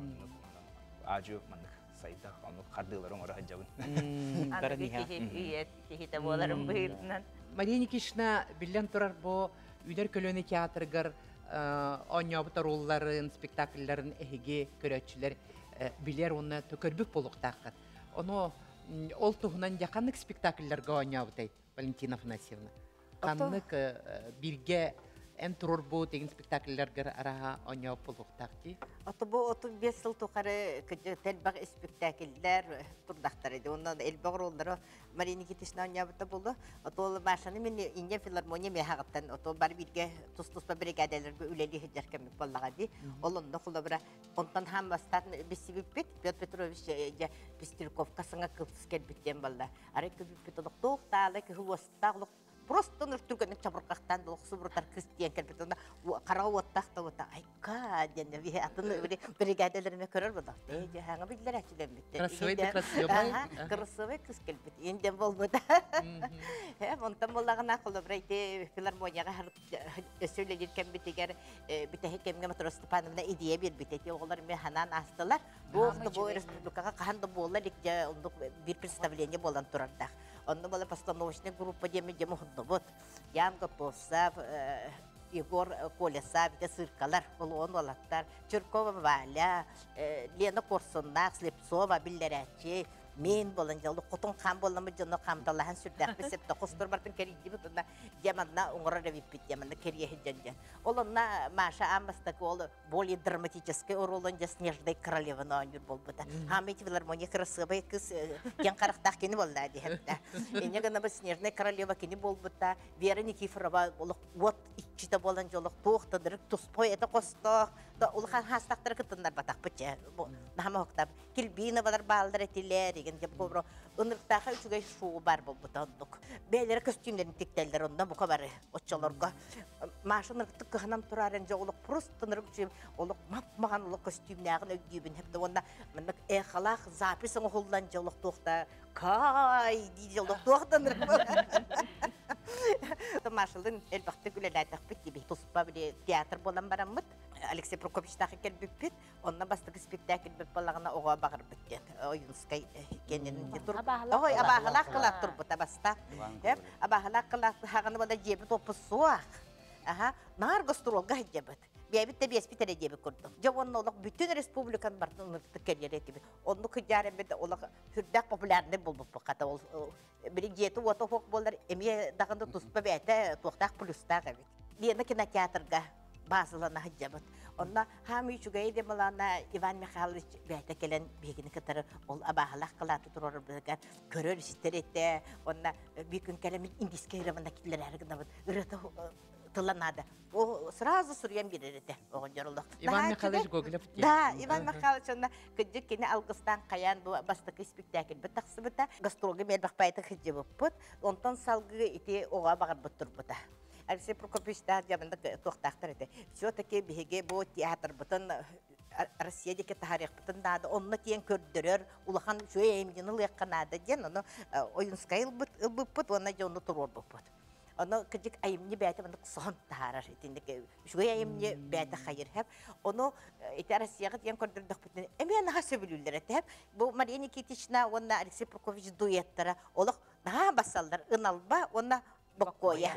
Ажу мандык сайда аны хардылар ора хиджабын. Барниха. Ие тихите боларым быйынан. Мария Никишна билен турар бу үйдер көлөне театргар оньябытар ролларын, спектакльларын эһиге көрөчүлөр билер онна төкөрбүк болуктаккат. Оно ол туһунан яканнык спектакльлерге ойнабытай, Валентина Афанасьевна. Каннык бирге эн турор бу деген спектакльлерге араha ойнап болуктак ди. Ото бу отуз беш жыл тукары телбак спектакльлер турдактар иде. Ондан элбак ролдары Мария Никитична ойнабыта болду. Ото ол башаны мен инде филармония мехагыттан ото бар бирге тус-туспа бригаделерге үлели хеджеркем боллага ди. Олонда кулабыра онтан хаммастан бисибиппит Петр Петрович Пестрюковка саңа кылскер биттен болду. Ары көбүппит токтаалы кылыстаглык просто нұртүргені чабырқақтан лоқсыбыртар кістен кірбетінде қарау оттақты ота айка дені атын бригаделеріне көрір бұда. Ейде хаңа білдер әчілен бітті. Красивайды, красивай. Красивай кіз келбет. Енден болмады. Онтан болағын ақылы бір әйте филармонияға сөйлелеркен бітігер бітәхі кемге Матроз Степановна идея бер бітеті. Оғылар мен ханан астылар. Бұқты бұл республикаға қағанды болар бір представление болан тұрардақ. Он была постановочная группа, где мы демогны. Вот Ян Готовцев, Егор Колесов, Циркалар, Полон Валаттар, Чуркова Валя, Лена Корсунак, Слепцова, Биллерячи, мен боланжалы котон кам боламы жано камдалахан сүрдәк бесеп та костор бартын кериди бутна яманна уңра ревипит яманна керие хеджанжан олонна маша амастак ол более драматический ролон же снежной королевы на онюр болбута хамити филармония красивый кыз кен карактак кени болда ди хетта эне гана снежная королева кени болбута Вера Никифорова ол вот ичите боланжалы токтодыр туспой это косто да улхан хастактар кытындар батак быча нама хоктап килбина балар балдар этилер деген деп кобро ыныртаха үчүгө шуу бар болбутондук бээлер костюмдерин тиктелдер онда бука бар отчолорго машина тыкканам турарын жоолук просто нырыкчу олук мапмаган олук костюмнагын өгүбүн хепте онда мындык эхалах записың холдан жоолук токта кай ди жоолук токтоныр Машылдын элбакты күлеләтәк бит диби. Туспа биле театр болан бараммыт. Алексей Прокопьевич тахы келбиппит. Онна бастык спектакль бит балагына ого багыр биттен. Оюнскай кенен ди тур. Ой, абахалак кылак тур бута баста. Деп, абахалак кылак хаганы бада жеби топу суак. Аха, нар гастролга жебет. Бебит те бес битере жеби курдум. Жавонна олак бүтүн республиканы бартын ныртты келер этиби. Онну кыжары бит олак хүрдак популярны болуп ката ол. Бир жети ото хок болдар эме дагында туспа бете токтак плюстак бит. Лена кинотеатрга базалана жабат. Онна хами чугай де малана Иван Михайлович бете келен бегини катары ол абахалак кылаты турар бегер көрөр ситерете. Онна бир күн келем индискейреванда килер аргында бит. Үрөтө тыланады. О сразу сурьям берерде. Огон жарылдык. Иван Михайлович Гоголев. Да, Иван Михайлович онна кыжык кене алгыстан каян бу бастык спектакль бит таксыбыта. Гастролга мелбак байты хыжыбы бут. Онтон салгы ити ога багыр буттур бута. Алексей Прокопьевич да жабында токтактар эте. Всё-таки биге бу театр бутын Россиядагы тарих бутын да онны тиен көрдөрөр. Улахан шо эмдин ылыкканада ден аны оюнскайыл бут бут онна жону турор бут. Onu kıcık ayımını beyte bana son tarar etindeki şu ayımını beyte hayır hep onu iterasiyat yan kordurduk bütün emeğe naha söylüyorlar hep bu Maria Nikitishna ona Alexey Prokofiev duettara olak naha basallar ınalba ona bakkoya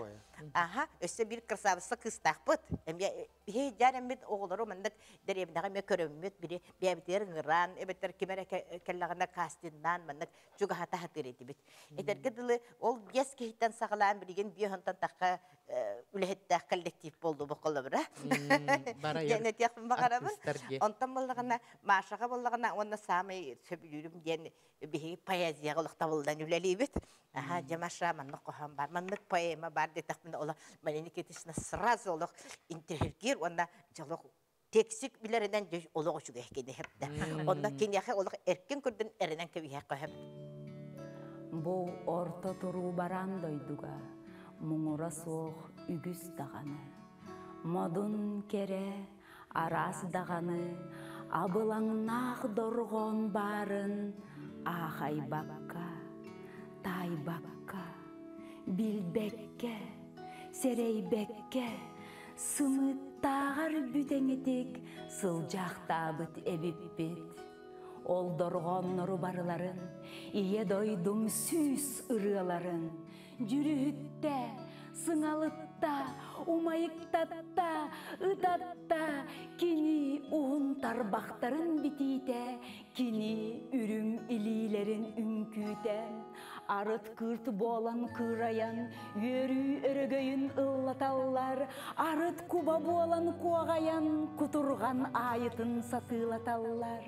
Aha, össe bir kırsabısı kıstaqpıt. Emye he jaremit oğulları mandık derebinaga me körömmüt biri bebiter ngıran, ebetler kimere kellagına kastindan mandık juga hata hatır edibit. Ederge dılı ol yes kehitten sağılan bilgen bir hantan takka ülehette kollektif boldu bu kolabıra. Bara Cennet yakın bakarabın. artistlerge. Ondan bollagana maşaga bollagana onna samay söbülürüm diyen bir poeziya gılıqta boldan ülelibit. Aha, camaşra manlık koham var. Manlık poema var detak bunda ola manini ketişine sraz oluk interhergir onda jalok teksik bilerinden oluk uçuk ehkedi hep de. Onda kenyakı oluk erken kürdün erinen kebihe koham. Бұл орта тұру баран дойдуга, мұңыра соқ үгіз дағаны. Модун кере, арас дағаны, абылаңнақ дорғон барын, ахай баққа, тай баққа, билбекке, серей бекке, сымыттағар бүтеңетік, сылжақтабыт эбиппит. Ол дорғоннору барыларын, ие дойдум сүс ырыаларын, жүрүхүтте, сыңалытта, умайыктатта, ытатта, кини уын тарбақтарын битите, кини үрүм илилерин үңкүйте, арыт кырт болан кыраян, өрү өрөгөйүн ыллаталлар, арыт куба болан куагаян, кутурган айытын сатылаталлар.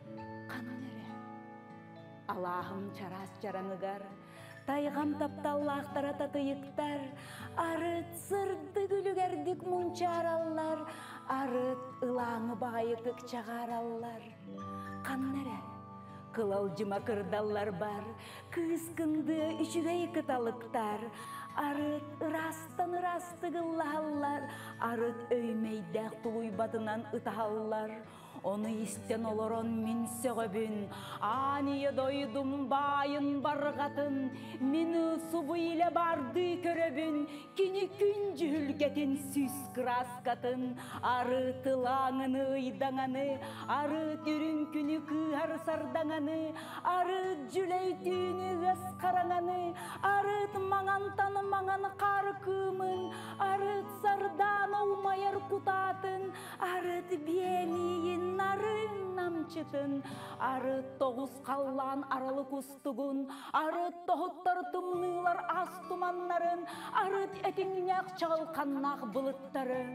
Аллахым чарас чараңыгар, тайғам тапталлақтара татыйықтар, арыт сырды күлігердік мұнчараллар, арыт ылаңы байықық чағараллар. Қаннары, қылал жыма кырдаллар бар, кыскынды үшігей кыталықтар, арыт ырастан ырасты гыллаллар, арыт өймейдәк тулуй батынан ыталлар. Onu isten olorun min sögöbün, aniye doydum bayın bargatın, mini subu ile bardı köröbün, kini küncülgetin süs kraskatın, arıtılağını ıydananı, arıt ürünkünü kıhar sardananı, arıt jüleytüğünü ıskarananı, arıt maŋan tanı maŋan karkımın, arıt sardan olmayar kutatın, arıt biyeniyin narın namçıtın, arıt toğuz kallan aralı kustugun, arıt tohuttar tımnılar az tumanların, arıt etinyak çalkannak bılıtları.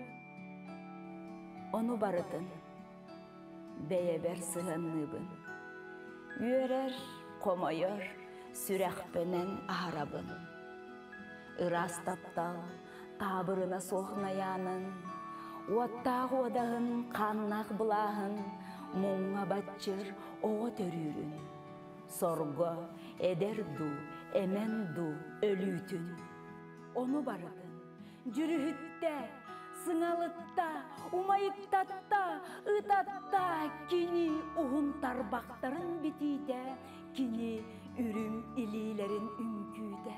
Onu barıtın, beyeber sığınlıbın, yörer, komoyor, sürekpenen aharabın, ıras taptal, tabırına soğnayanın, Ottaq odağın qannaq bulağın, muңa batçır oğa törürün. Sorgo eder du, emen du, ölütün. Onu barıdın, jürühütte, sыңalıtta, umayıktatta, ıtatta, kini uğun tarbaqtarın bitide, kini ürüm ililerin ünküde.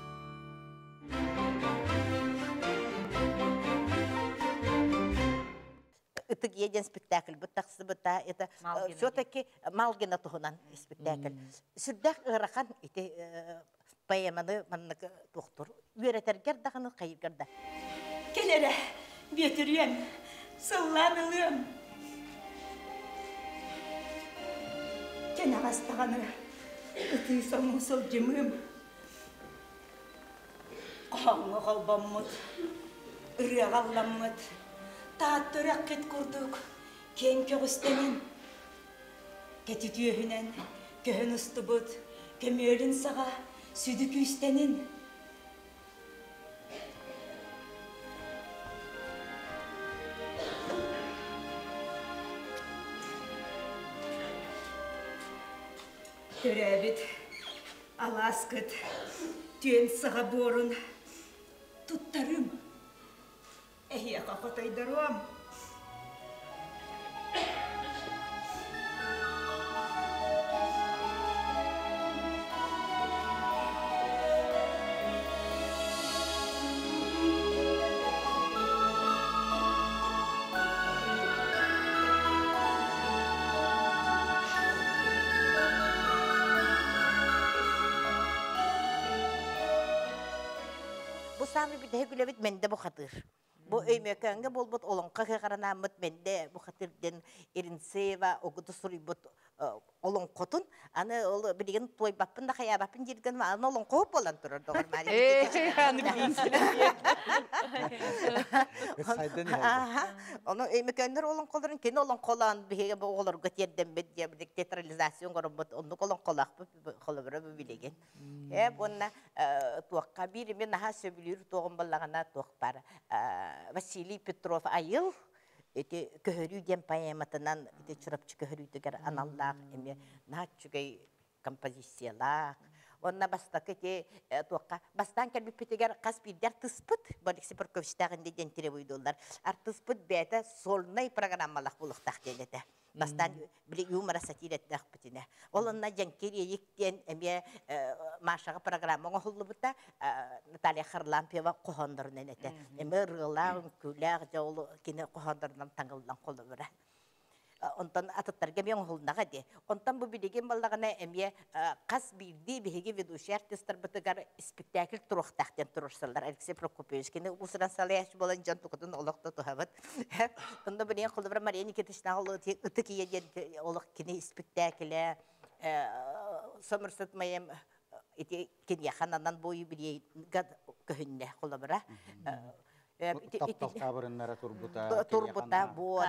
Это един спектакль, вот так это это все-таки Малгина тугунан спектакль. Сүрдәк ырахан ите поэманы маннык доктор үйрәтергер дагыны кайыргырда. Келере, бетүрем, сылланылым. Кенагастаганы ыты самусыл жымым. Қаңы қалбаммыт, ыры қалламмыт. Taat ket kurduk, ken köğüstenen. Keti tüyöhünen, köhün ıstыбыт, kömölün sağa, südü küstenin. Töröbüt, alaskıt, tüyen sağa borun, tuttarım. Ehya kakotay daruam. самый bir de gülebit mende bu hatır. Bu öymekenge bolbut olonqa qaranamıt mende bu hatırden Erintseva ogudu suribut olonqotun ana ol bilген toy bappın da xaya bappın jirgen ma ana olonqop bolan turur doğru mali. Ee, hani Saydan ya. Aha. Onu öymekender olonqoların kene olonqolan bihe bu olar göterdem bet diye bir teatralizasyon gorobut onu olonqolaq bu xolabra bu bilegen. Hep onna tuaqqa bir men ha söbülür toğum ballagana toqpar. Vasiliy Petrov ayıl eti köhörü dem poematından eti çırapçı köhörü teger anallar emi naçugay kompozisiyalar. Onna bastaki eti tuaqqa bastan kelbi peteger kaspirder tıspıt bariksi perkovistaginde dentire buydular. Artıspıt beta solnay programmalak buluq taqdelete. Bastan bile yumara satiret daqpitine. Olonna jankeriye yikten emi maşağı programı hullu buta Natalia Kharlampeva qohondarına nete. Emi rılar küler jawlu kine qohondarından tangıldan qolu bira. Ondan atatlarga ben hulnaga de. Ondan bu bilegen ballagana emiye qas bildi bihege vedущий artistler bitigar spektakl turuqtaqten turursalar. Alexey Prokopyevski'ni usran salayaş bolan jan tukudun olaqta tuhabat. Onda bine qolu bira Mariya Nikitishna olu ıtıkiye olaq kine spektakle Somerset mayem iti kin yaxanadan boyu bilye gad köhünne qolu bira. Taptal kabırınlara turbuta. Turbuta bu.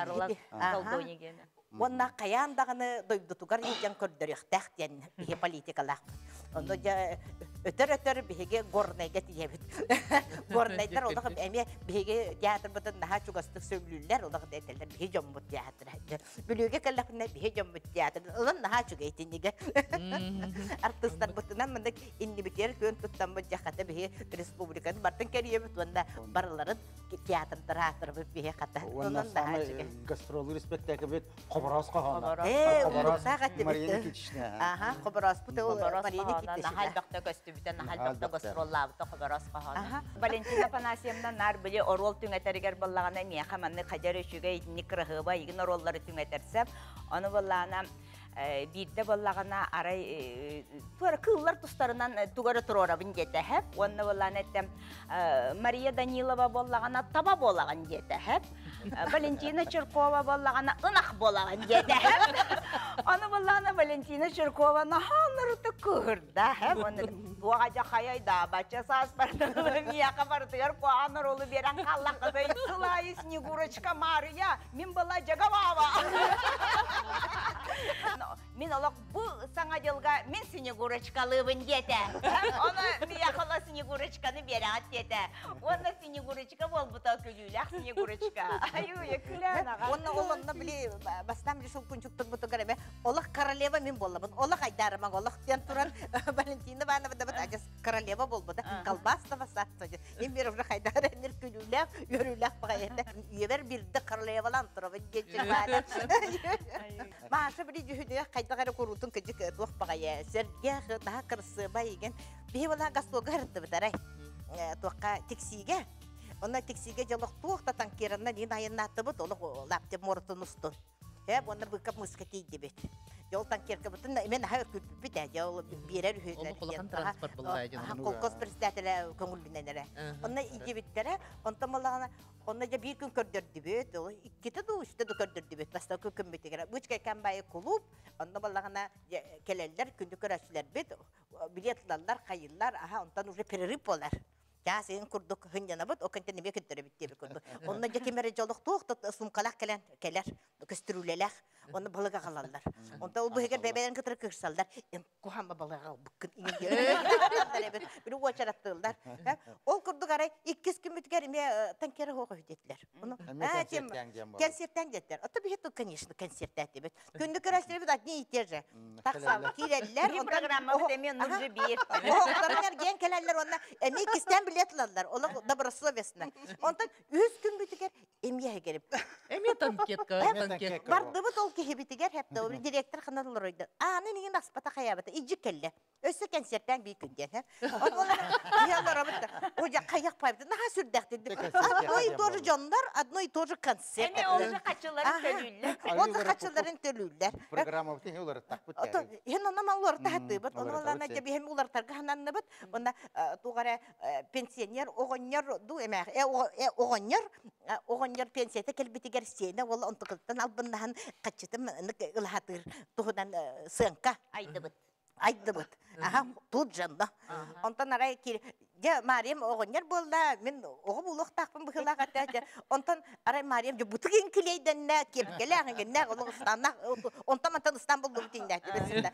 Онна қаян дағыны дойдутугар еген көрдіріқтәқ ден бейе политикалақ. Онда жа өтір-өтір бейге горнайға тиебіт. Горнайдар олығы әме бейге театр бұтын наға чуғастық сөйлілер олығы дәйтелдер бейге жомбут театр. Бүліге кәліқіне бейге жомбут театр. Олын наға чуға етінеге. Артыстар бұтынан мындық иннибітер көн тұттан бұт жақата бейге республиканы бартын кәриебіт. Онда барыларын театрдар атырбыт бейге қата. Онна самы гастролы спектакль бет Қобырас қағана. Э, Қобырас сағат деп Мария бітті. Никитична. Аха, қобырас бұты ол Мария Никитична. Нахалбақта көстүбүтен нахалбақта Нахалбақта. гастроллабыта қобарас қахана. Аха. Валентина Панасьевна нар биле орол түңәтәргәр буллагана не хаманны хаҗары шуга итни крыгыба игин ороллары түңәтәрсәп, аны буллагана бирдә буллагана арай тура кыллар тустарынан тугары турора бин дете һәп, аны буллагана әттем Мария Данилова буллагана таба буллаган дете һәп. Валентина Черкова буллагана ынак буллаган дете һәп. Аны буллагана Валентина Черкова наханрыты кырда һәм аны тугача хайайда бача сас барды мия кабартыгар куаныр олы берен калла кызы сылай Снегурочка Мария мин бала жагавава. Мин олақ бұл саңа жылға мен Снегурочкалыбын деді. Оны мия қала Снегурочканы берат деді. Оны Снегурочка бол бұта күлілік Снегурочка. Аю, екілен аға. Оны олында біле бастан бір сол күнчуктың бұты қарабе. Олық королева мен болабын. Олық айдарыман, олық тен тұран Валентина Ванова да бұт ажас королева бол бұды. Қалбастава сатсы. Ем бері бір айдар әнер күлілік, өрілік бұға еті. Евер бірді королевалан тұрабын кетші бәді. Машы біле жүхіне қайдағары көрутын күжік туақ бағая. Сәрге daha kırsı bayıgen. Bir ola gastoga hırdı bitaray. Tuaqqa teksiga. Ona teksiga jalıq tuaqta tankerana din ayınnattı bu dolu laptop mortun ustu. Hep ona bıkap muskati dibet. Yol tankerka bütün men hayır küpü de yol birer hüyler. Onu kulağın transport bulay canım. Kolkos presidentele köngülbinenere. Ona iki bitlere. Onta malağına Onda da bir gün kördürdü bet. İki de işte de kördürdü bet. Basta köküm bitigere. Üç kaykan bayi kulup. Onda malağına keleller kündü körasılar bet. Biletlerler, kayırlar. Aha ondan uğra pererip olar. Ya senin kurduk hıncana bit. O kente nebe küttüre bitti bir kurdu. Onda da kemere joluk tuğuk. Sumkalak kelen keler. Köstürüleler. Onu balığa kalarlar. Onda o bu heker bebeden kıtırı kırsallar. En kuhama balığa bıkkın. Bir uğa çarattırlar. Ol kurduk aray. İkiz gün mütükerime tankere hoğu ödettiler. Konsertten dediler. Tabii hep конечно konsertten dedi. Gündük araştırı bir dakika ne ihtiyacı. Taksam kireller. Bir programı demiyor Nurcu bir. Oğullarına gen kelerler onlar. Emi ikisten biletlerler. Ola da burası Sovyet'sinden. Ondan yüz gün mütüker emiye gelip. Emiye tanket tanket. Vardı bu tol ki bitiger hep de o direktör kanallar oydu. Aa ne ne nasıl kayabata. İcik kelle. Öse konsertten bir gün gen. Onlar bir yanlara bitti. Oca каяк пайбыты, наха сүрдәктеді. Текесі, Одно и текесі то же болды. жандар, одно и то же концепт. Эми ол же качыларын төлүллер. Он же качыларын төлүллер. Программа бітен олар тақпыт Ото тәрі. хен она маллар тахтыбыт, олар оноларна табыт, жабы хем улар тарга хананныбыт, онда тугара пенсионер огоннер ду эмә, э огоннер, огоннер пенсияте келбитигер сене, ол онтукыттан албындан качытым нык ылхатыр, тугудан сынка Айдыбыт. айдыбыт. Аха, тут жанна. Онтан арай кир, я Мариям огоннер болда, мен ого булук тақпын быхылага тәҗә. Онтан арай Мариям жо бутыгын килейдәннә кепкеләгән генә Улустаннак, онтан мантан Истанбул бултыңда дибесендә.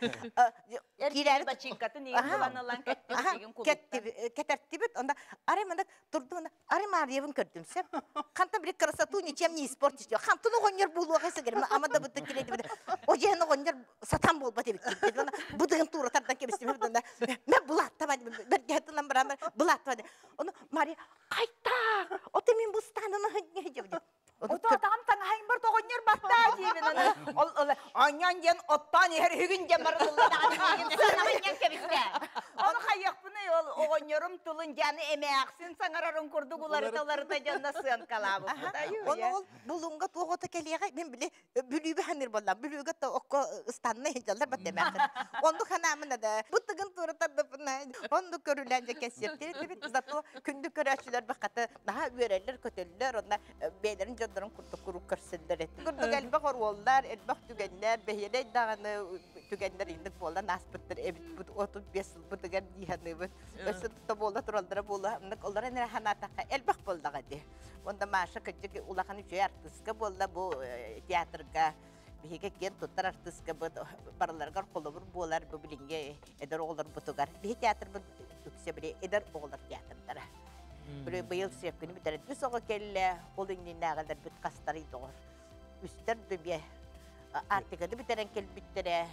Кирәр бачинкаты ни буланалан кеттеген кетти кетертибит, онда арай мында турду, арай Мариямын көрдүм сеп. Канта бир красоту ничем не испортишь. Хантын огоннер булуга сыгыр, амада бутык килейди. О жен огоннер сатан болба дебит. Бутыгын тура тардан кебистем. Мен булатта бад бер гәтелән бер булатта. Оны Мария кайта. Оты мен бустанын һәҗәб. Ото адам таңайын бар тоғынер батта дейбін. Ол аньян ген оттан ер хүгін жамарылы дағын санамайын кебісті. Оны қайықпыны ол оғынерім тұлын жаны әмәқсін саңарарын күрді ғулары-талары да жанна сыян қалабы. Оны ол бұлыңға тоғыты келеға мен біле бүлüбі ханыр болам. Бүлüге та оққа ұстанны хенжалар бат демәқін. Онды қанамына да бұттығын тұрытарды бұна. Онды көріләнже кәсептері. Зато күнді көрәшілер бақаты наға өрелер, көтелер, онда бейлерін жодырын күрді күрі көрсілдер етті. Күрді әлбақ орғолдар, әлбақ түгендер, бәйелей дағаны түгендер индік болдан аспыттыр. Әбіт отыз бес жыл бұтығар дейханы бұд. Өсі тұта болда тұралдыра болда. Олар әнер ханатаққа әлбақ болдаға де. Онда маша күджігі улақан үші артысқа болда бұл театрға. Беге кен туттар артыска быт бараларгар колобур болар бу билинге эдер оглар бутугар. Беге театр бу үксе бире эдер оглар театрдара. Бирө быйыл сепкени битерет. Бис ого келле олуңнин нагадар бит кастары догор. Үстер дөбе артыгады битерен кел биттере.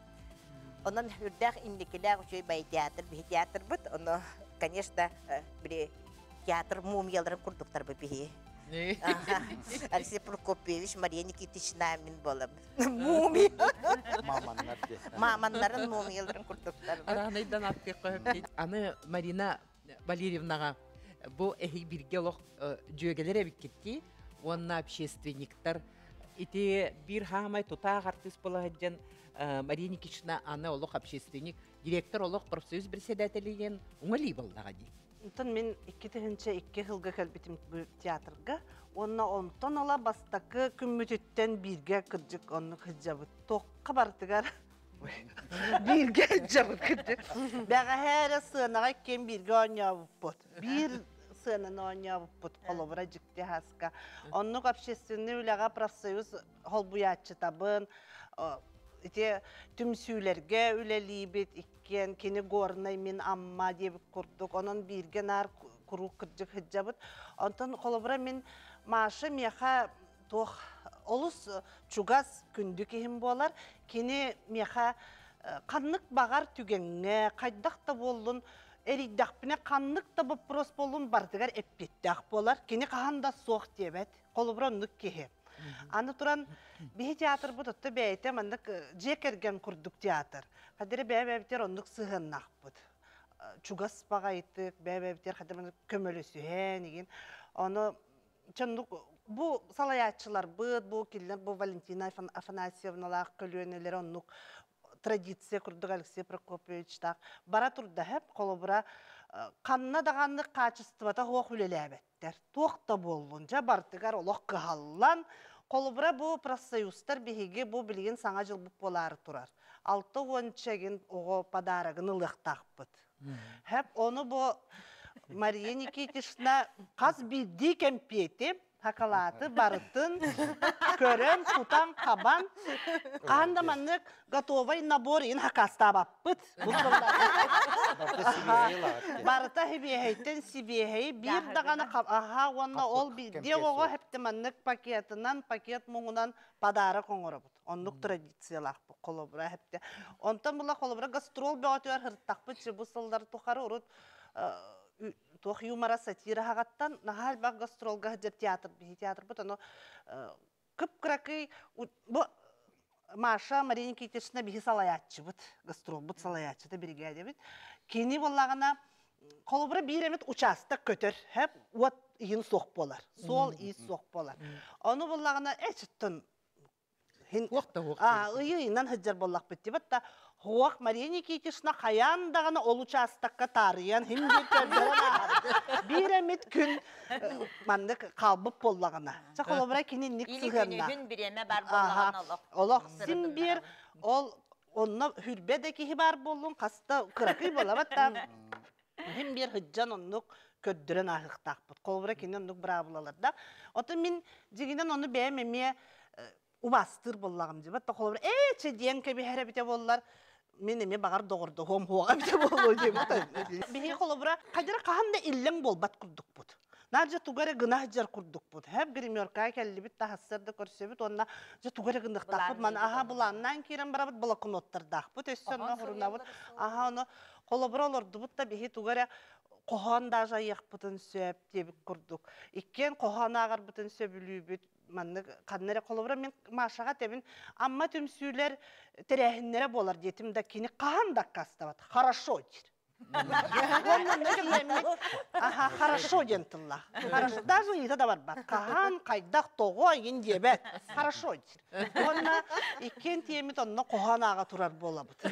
Онан үрдәк индикеләр үчөй бай театр, беге театр бут. Оны, конечно, бире театр мумияларын курдуктар бу биге. Алексей Прокопьевич, Мария Никитична мен болам. Муми. Маманнар де. Маманнарын мумияларын курдуктар. Аранайдан атты қойып. Аны Марина Валерьевнаға бұл эхи бирге лох жөгелер әбік кетті. Онна общественниктар. Ити бир хамай тутақ артист болағыджан Мария Никитична аны олық общественник. Директор олық профсоюз председателеген оңали болдаға дей. Онтан мен икки тыгынча икки хылга кәлбитим театрга. Онна онтан ала бастакы күммүтүттен бирге кыржык онны кыжабыт. Тоққа бартыгар бирге кыжабыт кыржык. Бәға хәрі сыынага кен бирге ойнабыт бот. Бир сыынына ойнабыт бот колобыра жикте хаска. Оннук общественный үләға профсоюз холбуячы табын. Ите түмсүйлерге үлелибит иккен, кені горнай мен амма деп құрдық. Онын бирген ар құру кірджік хыджабыт. Онтан қолыбыра мен машы меха тоқ олыс чугас күнді кейім болар. Кені меха қаннық бағар түгенне, қайдақта болын, әридақпіне қаннықта бұпрос болын бардығар әппеттіғ болар. Кені қағанда соқ дебет, қолыбыра нүк кейі. Аны туран бе театр бут отты бәйте мандык жекерген курдук театр. Кадере бәбәбтер ондук сыгыннак бут. Чугас багайты бәбәбтер кадере көмөлөсүһен деген. Аны чындык бу салаячылар бут, бу килдер бу Валентина Афанасьевналар көлөнелер ондук традиция курдук Алексей Прокопьевич так. Бара турда хеп колобура канна даганы качествота хок үлеләбеттер. Токта боллунча бартыгар олок кыхаллан колубура бу профсоюзтар биһиги бу билген саңа жыл буп болары турар. Алты ончагин ого подарагын ылыктакпыт. Хеп оны бу Мария Никитична каз бидди кемпети хакалаты барытын көрөн тутан кабан кандаманнык готовый набор ин хакастабаппыт. Барыта хебиһейтен сибиһей бир даганы аха онна ол бидди ого хептеманнык пакетынан пакет муңунан подарок оңоробут. Оннук традициялах бу колобура хепте. Онтан була колобура гастрол бөтөр хырттакпыт бу сылдар тухары урут тох юмора сатира хагаттан нахал баг гастролга жер театр би театр бут аны кып кракый бу Маша Мария Никитична би салаяччы бут гастрол бут салаяччы да бирге дебит. Кени боллагана Kolobra bir emet uçastak kötür. Hep uat iyin soğuk bolar. Sol iyi soğuk bolar. Onu bullağına eçittin. Уақта уақта. А, ыйынан хыджар боллақ бітті. Бітті, хуақ Мария Никитична қаяндағаны ол участаққа тарыян, хим бір көрдерін ағады. Bir emit күн манды қалбып боллағына. Чақ олабыра кененлік Или сығырна. күнігін біреме бар болған олық. Олақ син бір, ол онна хүрбе де кихи бар болуын, қаста қырақый бола бітті. Хим бір хыджан оннық көддірін ағықтақ бұд. Қолабыра кенен оннық бұра болаларда. Оты мен дегенен оны бәймеме убастыр боллағым деп. Атта қолабыр, әче дейін көбі әрі біте болылар. Мен еме бағар доғырды, хом хуаға біте болу деп. Бейі қолабыра, қадыры қағанда иллен болбат күрдік бұд. Наржа тугары гына жар күрдік бұд. Әп гримерка кәлі біт, тағасырды көрсе біт, онна жа тугары гындықтақ бұд. Ман, аға бұланнан керен бара бұд, бұлақын оттырдақ бұд. Өсі онна ғұрына бұд. Аға оны қолабыра олырды бұд да бейі тугары қоған да жайық бұтын сөп дебік күрдік. Икен қоған ағар бұтын сөбілі бүт. Манны қаднары қолыбыра мен машаға тебін амма түмсүйлер тірәхінлері болар детім да кені қаған да қастабат. Хорошо дер. Аха, хорошо дентілла. Даже ита да бар бар. Қаған қайдақ тоғы ен дебет. Хорошо дер. Онна икен темет онна қоған аға тұрар бола бұд.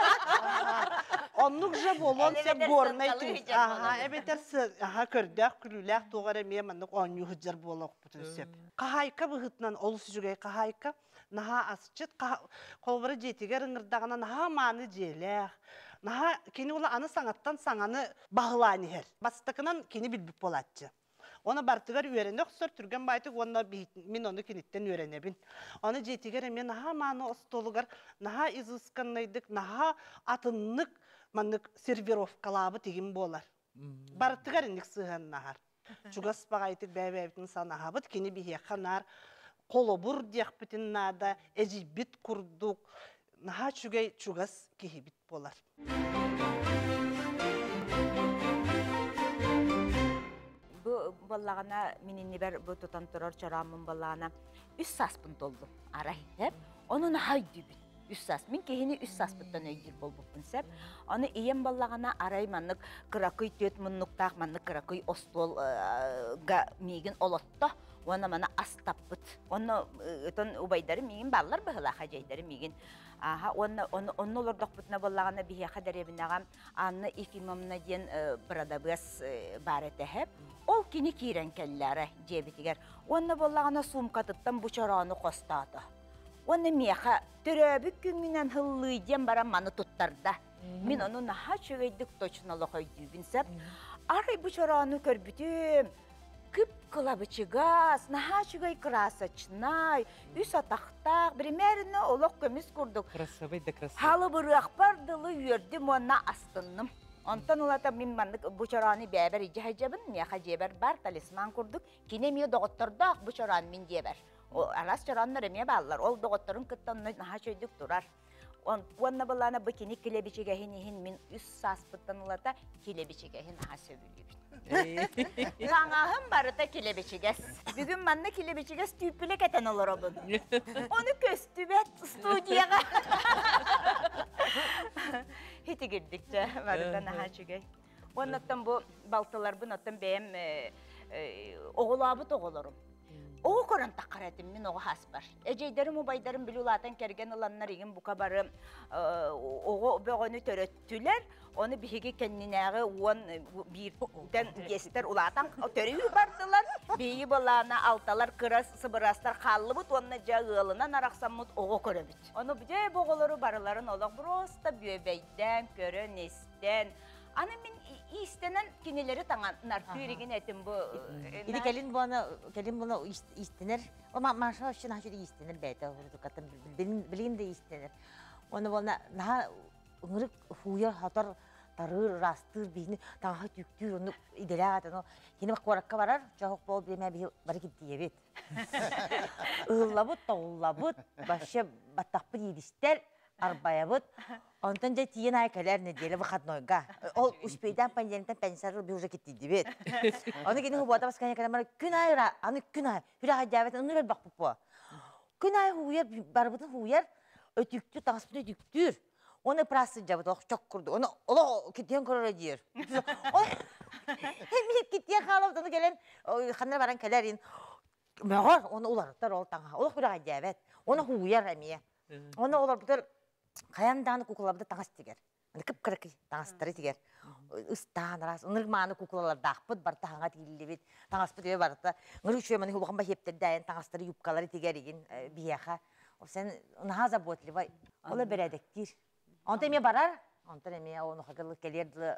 Оннық жа болуын сеп горнай түн. Аха, әбетер көрдәк күліләк тоғар әме маннық оню хыджар бола бұтын сеп. Қағайка бұғытынан олысы жүгей қағайка. Наға асчет қолбыры жетігер ыңырдағына наға маны желәқ. Наға кені ола аны саңаттан саңаны бағыланы хер. Бастықынан кені білбіп болатчы. Оны бартығар үйерені өқсір түрген байтық, мен оны кенеттен үйеренебін. Оны жетігер әме наға маны остолығар, наға изысканнайдық, наға атыннық маннық сервировкалабы тегін болар. Бартығар әнік сыған нағар. Чугас бағайтық бәй-бәйтін санағабыд, кені бейе қанар, қолы бұр дейк бітін нада, әжі біт күрдік, наға чугай чугас кейі біт болар. Бұл балағына, менен бәр бұл тұтан тұрар чарамын балағына үс саспын толды. Арай, оны наға үйді біт. Үс сас. Мен кейіні үс сас бұттан өйдер бол бұқпын сәп. Оны иен балағына арай маннық қырақый төт мұннықтақ, маннық қырақый остолға мейгін олотта. Оны мана астап бұт. Оны ұбайдары мейгін баллар бұғылаға жайдары мейгін. Оны олырдық бұтына балағына бейеқа дәребінағам анны ефимамына ден бұрадабыз бар әтәхіп. Ол кені кейрен кәлілері жебетігер. Оны балағына сумкатыттан бұчараны қостады. Оны меха түрәбік күнгінен хыллыйден бара маны тұттарда. Мен оны наға чөгейдік точналық өйдігін сәп. Арай бұчараны көрбітім. Күп қылабычығас, наға чөгей красачнай, үс атақтақ, бірімәріні олық көміз күрдік. Красавай да красавай. Халы бұрық бардылы үйердім, онна астынным. Онтан олата мен мандық бұчараны бәбір ежі жабын, меха жебір бар талисман күрдік. Кене мей доғыттырдақ бұчараны мен жебір. Арас чараннар эме баллар. Ол доғыттарын кыттанны наға чөйдік тұрар. Онна балана бұл кені келебечегәхін мен үс саспыттан олата келебечегәхін наға сөбілейбін. Жаңағым барыта келебечегәс. Бүгін манна келебечегәс түйпілі кәтен олар обын. Оны көсті бәт студияға. Хеті кердікті барыта наға чөгәй. Оннаттан бұл балтылар бұн аттан бәйім оғылабыт оғыларым. Оғы көрін таққар әтім мен оғы хас бар. Әжейдерім, ұбайдарым білі ұлатын кәрген ұланнар еген бұқа бары оғы бөғіні төрөттілер. Оны бігі кәнінәғі он бірден естер ұлатын төрі бардылар. Бейі болағына алталар, қырас, сыбырастар қалы бұд, оны жағылынан арақсан мұд оғы көрі бұд. Оны бүде бұғылары барыларын олақ бұрыста бөбейден, көрін, естен. Аны мен истенен кенелері таңан нартүйреген әтім бұ... Иди кәлін бұны истенер. О, маша үшін ашыры истенер бәйті. Білген де истенер. Оны бұны наға ұңырық хуяр, хатар, тарыр, растыр, бейіні таңға түктүр, оны иделяға атын. Кені бақ қораққа барар, жағық бол білеме бейі бары кетті ебет. Ұғылабыт, тауылабыт, башы баттақпын едістер, арбаябыт. Онтан жай тиен айкалар неделі выходнойға. Ол үшпейден пандемиядан пәнсары бір уже кетті бет. Оны кені хубата басқаны кәлемары күн айыра, аны күн ай, хүрі ғадябетін ұныр өл бақ бұпы. Күн ай хуяр, барбытын хуяр, өтүктүр, тағыспын өтүктүр. Onu prası jabıt, o çok kurdu. Onu ola kitiyen kurur diyor. Hem hep kitiyen kalıp onu gelen kanlar baran kelerin. Mağar onu ularıklar ol tağa. Ola bir acayip. Onu huyar emiye. Onu olar bu kayandan kukulabda tağas tiger. Hani kıpkırık tağastırı tiger. Istan ras. Onur manı kukulalar dağpıt bar tağa tilibit. Tağaspıt diye barda. Ngırı şöyle mani hulukan bahipte dayan tağastırı yupkaları tigerigin biyaha. O sen nahaza botli vay. Ola beredektir. Onta emiye barar. Onta emiye onu hakırlık gelirdi.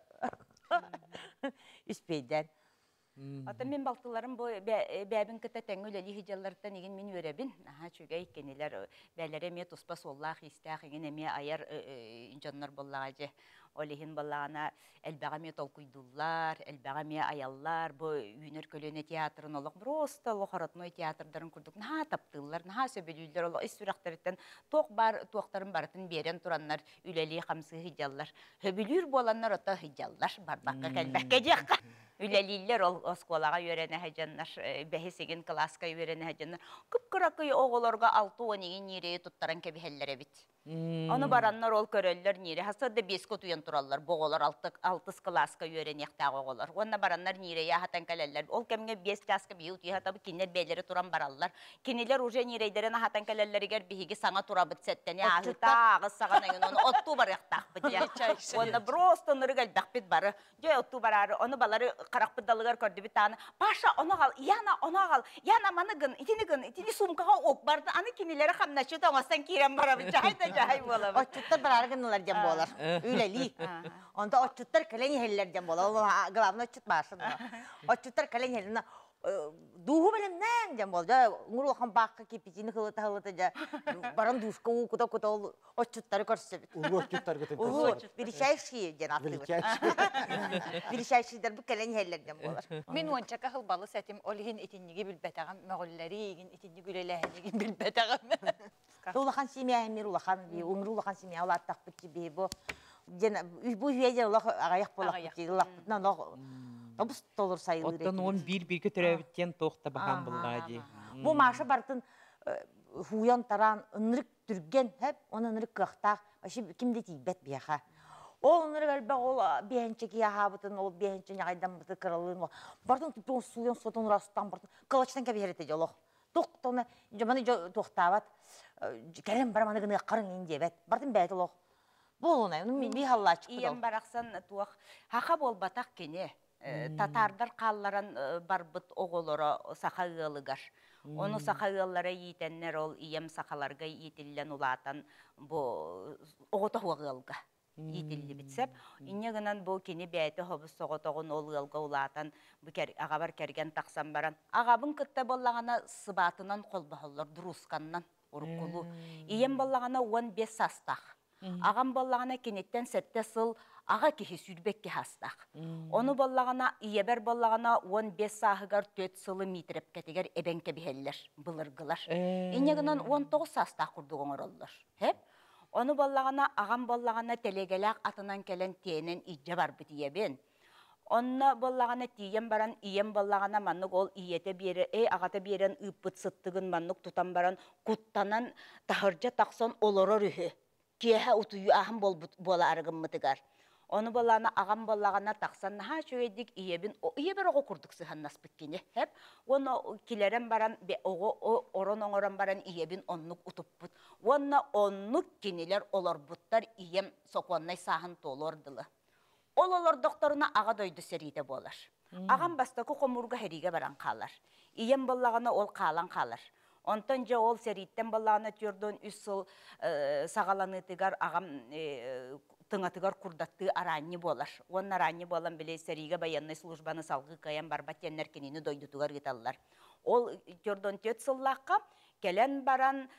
Üspeyden. Ata men baltılarım bu bäbin kıta tengüleli hijallardan igen men örebin. Ha çünkü ikkeniler bälere me tospa sollah istah igen eme ayar injanlar bollagı. Olihin bollagana elbaga me tolkuydullar, elbaga me ayallar bu Üner Kölöne teatrın olaq prosta loharatnoy teatrların kurduk. Ha taptıllar, ha söbelüller ol istirahatlardan tok bar toktarın barıtın beren turanlar üleli hamsı hijallar. Höbülür bolanlar ota hijallar barbakka kelbekke jakka. Üleliler ol oskolaga yörene hejanlar, behisegin klaska yörene hejanlar. Kıpkırakı oğularga altı on iki nireye tuttaran kebihellere bit. Onu baranlar ol köröller nire. Hasada besko tuyan turallar. Boğular altı klaska yörene yakta oğular. Onna baranlar nireye hatan kaleller. Ol kemge beş klaska biyu tuya tabi kinler beleri turan barallar. Kiniler uje nireylerin hatan kaleller eger bihigi sana turabıt setten. Ya ahıta ağız sağana yun onu ottu bar yakta. Onna prosto nırı gelbek bit barı. Joy ottu bararı. Onu baları karak bıdalıgar kördü bir tane. Paşa onu al, yana onu al. Yana manıgın, itini gın, itini sumkağa ok bardı. Anı kinilere hamnaşı da mastan kirem barabı. Çay da çay bolam. O çutlar bararı gınılar cem bolar. Üleli. Onda o çutlar kalen yeheller cem bolar. O gılavına çut başın. O çutlar kalen yeheller. Duhu benim ne cem bolar. Nguru ham bakka kipicini hılıta hılıta. Baran duşka u kuda kuda o çutları korsuz. Uğur çutlar götür. Uğur. Bir şey şey cenatlı. Bir şey şeyler bu kalen yeheller cem bolar. Min onca kahıl balı setim olihin itinliği bilbetağım. Mağulleri igin itinliği gülelehliğin bilbetağım. Ulakan simya emir ulakan bi umru ulakan simya ula takpıtçı bi bu jena bu üyeler ula ayak bolak bi ula na no tabus tolur sayılır. Ottan on bir bir götürebitten tohta bakan bulgadı. Bu maşa bartın huyan taran ınırık türgen hep ona ınırık kıhta aşı kimde tibet biyaha. O ınırık elbe ol bihençeki yaha butun ol bihençen yaydan butun kralığın bartın tüpün suyan sotun rastan bartın kılıçtan kebi herete jolo. Toktona jamani tohtavat kerem baramana gını qarın indebet. Bartın bəyət oloq. Boluna, onu bir halla çıktı. İyem baraksan tuaq. Haqa bol batak kene. Tatardar qallaran barbıt oğulara saxağılıgar. Onu saxağıllara yitenler ol, iyem saxalarga yitillen ulatan bu oğuta huağılga. Yitilli bitsep. İnne gınan bu kene bəyəti hobus soğutoğun olğılga ulatan bu ağabar kergen taqsan baran. Ağabın kıtta bollağana sıbatından kolbahallar, duruskannan. Urukulu. İyem bollağana on beş sastaq. Ağam bollağana kenetten sette sıl ağa kehi sürбек ke hastaq. Onu bollağana iyeber bollağana on beş sahıgar dört sılı mitrep keteger ebenke biheller, bılırgılar. İneginin on dokuz sastaq kurduğun orallar. Hep. Onu bollağana ağam bollağana telegelak atından kelen tiyenen icce var bitiye ben. Onna bollağana tiyem baran, iyem bollağana manlık ol iyete biri, ey ağata biren ıpıt sıttığın manlık tutan baran, kuttanan tahırca taqson oloro rühü. Kiyehe utuyu ahım bol bola arıgın mıtıgar. Onu bollağana ağam bollağana taqsan, ha şöyledik iyebin, iyeber oğu kurduk sıhan nasbık kini. Hep, onu kileren baran, oğu oron oğuran baran iyebin onluk utup bud. Onna onluk kiniler olor buttar iyem sokuannay sahın tolordılı. Olalar doktoruna ağa doydu seride bolar. Ağam bastaki komurga herige baran kallar. İyem bollağına ol kalan kallar. Ontonca ol seritten bollağına tüyordun üç sıl sağalanı tıgar ağam tınatıgar kurdattığı aranyi bolar. Onun aranyi bolan bile serige bayanlı slujbanı salgı kayan barbat yenler kenini doydu tıgar gitallar. Ol tüyordun tüyot sıllaqqa kelen baran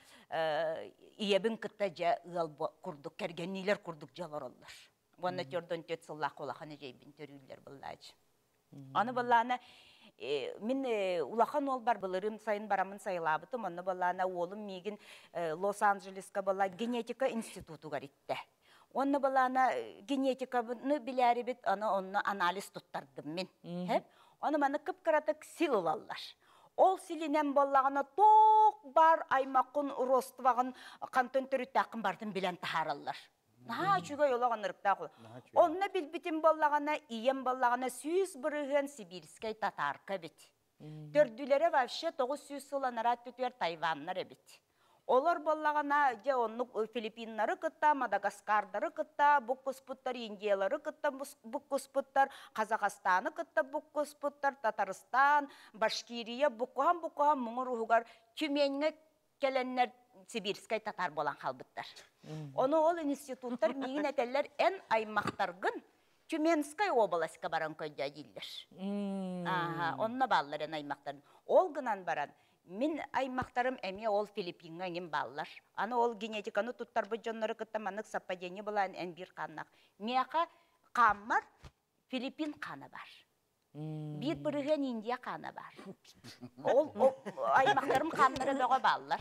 iyebin kıttaca ığal kurduk, kergenniler kurduk jalar ollar. Vonna tüyordun tüyot sıllaq olaqanı jeybin törüller bollacı. Onu bollağına min ulaqan ol bar bılırım sayın baramın sayılabıtım. Onu bollağına oğlum migin Los Angeles'ka bolla genetika institutu garitte. Onu bollağına genetikabını bileri bit, onu onu analiz tuttardım min. Hep. Onu bana kıpkıratık sil olallar. Ol silinen bollağına tok bar aymakın rostvağın kantön törü taqın bardın bilen taharallar. Наха чүгөй олаған ырыктақ. Онна билбитин боллағана, ием боллағана сүйіз бұрығын Сибирскай татарка бит. Төрдүлері вообще тоғыз сүйіз сыланарат түтер Тайваннар бит. Олар боллағана же оннук Филиппиннары кытта, Мадагаскардары кытта, буккуспуттар, Индиялары кытта буккуспуттар, Казахстаны кытта буккуспуттар, Татарстан, Башкирия, буккухан-буккухан мұңыр ұғығар күменге келеннер Сибирскай татар болан қалбыттар. Оны ол институттар мейін әтелер ән аймақтарғын Тюменскай областька баран көйдя дейдер. Онына баллар ән аймақтарын. Ол гынан баран. Мен аймақтарым әме ол Филиппинға еңін баллар. Аны ол генетиканы туттар бұ жонлары күттаманық саппадені болан ән бір қаннақ. Меяқа қаммар Филиппин қаны бар. Bir bırıgen India kanı var. Ol aymaqlarım kanları doğa ballar.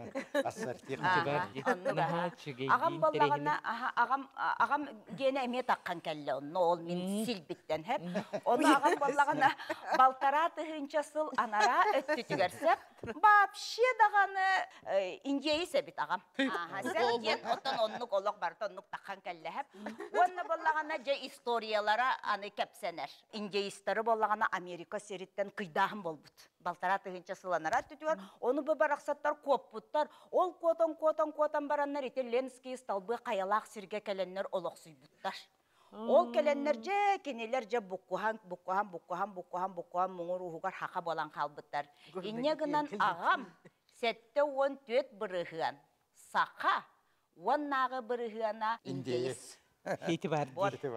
Ağam bollağına ağam ağam gene emet akkan kelle onu ol min silbitten hep. Onu ağam bollağına baltara tıhınçasıl anara öttü tügersep. Вообще дағаны Индияй себит ағам. Sen ген оттан оннук олық барты оннук таққан кәлі хәп. Онны боллағана же историялара аны кәпсенер. Индияйстары боллағана Америка сериттен кыйдағын болбут. Балтара тыгынча сыланара түтүер. Оны бұ барақсаттар коп бұттар. Ол котон котон котон бараннар ете Ленский сталбы қаялақ сірге кәленнер олық сүйбуттар. Ол келеннер же кенелер же буккухан буккухан буккухан буккухан буккухан мұңыр уғығар хақа болан қалбыттар. Иннегінан ағам сәтті он төт бұрығыған сақа он нағы бұрығығана индейіс. Хейті бар дейі.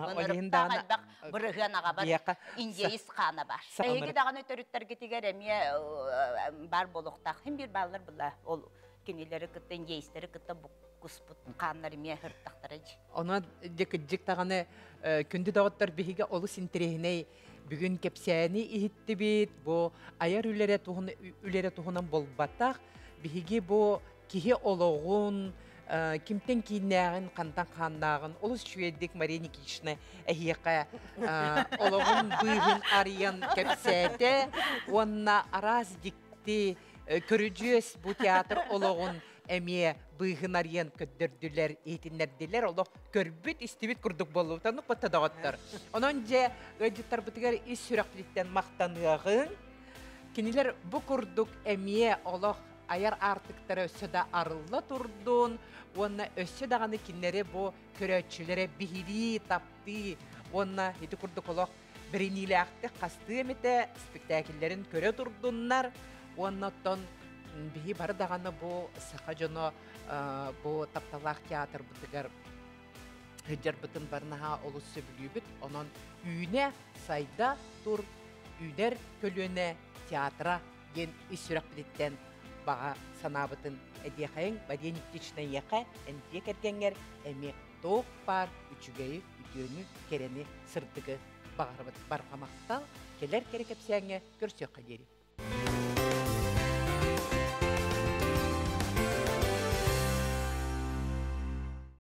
Бұрығыған аға бар, индейіс қаны бар. Әйгі дағаны төріттер кетігер әме бар болуқтақ. Хем бір балылар бұла ол кенелері күтті, индейістері күтті Куспут каннар ме хырттактары. Она декҗик таганы күнде дагыттар беге олы синтерегне бүгүн кепсәни ихитти бит. Бу аяр үлере тугын үлере тугынан болбаттак беге бу кихе ологун кимтен киннәгын кантан ханнагын олус шведдик Мария Никитична эхияка ологун быгын арыян кепсәте онна араз дикти көрүҗөс бу театр ологун Әме бұйғын ариян көддірділер, етінлерділер, олық көрбіт істебет күрдік болу, танық бұтта дағыттар. Онын же, өйдіктар бұтығар ес сүрәқтіліктен мақтанығын, кенелер бұ күрдік әме олық аяр артықтары өссіда арылы тұрдың, онына өссі дағаны кенлері бұ көрәтшілері бігірі тапты, онына еті күрдік олық бірінейлі ақты қасты әметі спектакелерін көрі тұрдыңдар, онына тон биһи бары дағаны бұ сақа жоно бұ тапталақ театр бұтығар хыджар бұтын барынаға олысы білюбіт, онын үйіне сайда тұр, үйдер көліне театра ген үсірек білеттен баға санабытын әдеқайын Мария Никитична еқа әнде кәргенгер әме тоқ бар үчігейі үтіөні керені сырдығы бағарбыт барғамақтал келер керекепсәңе көрсек қадері.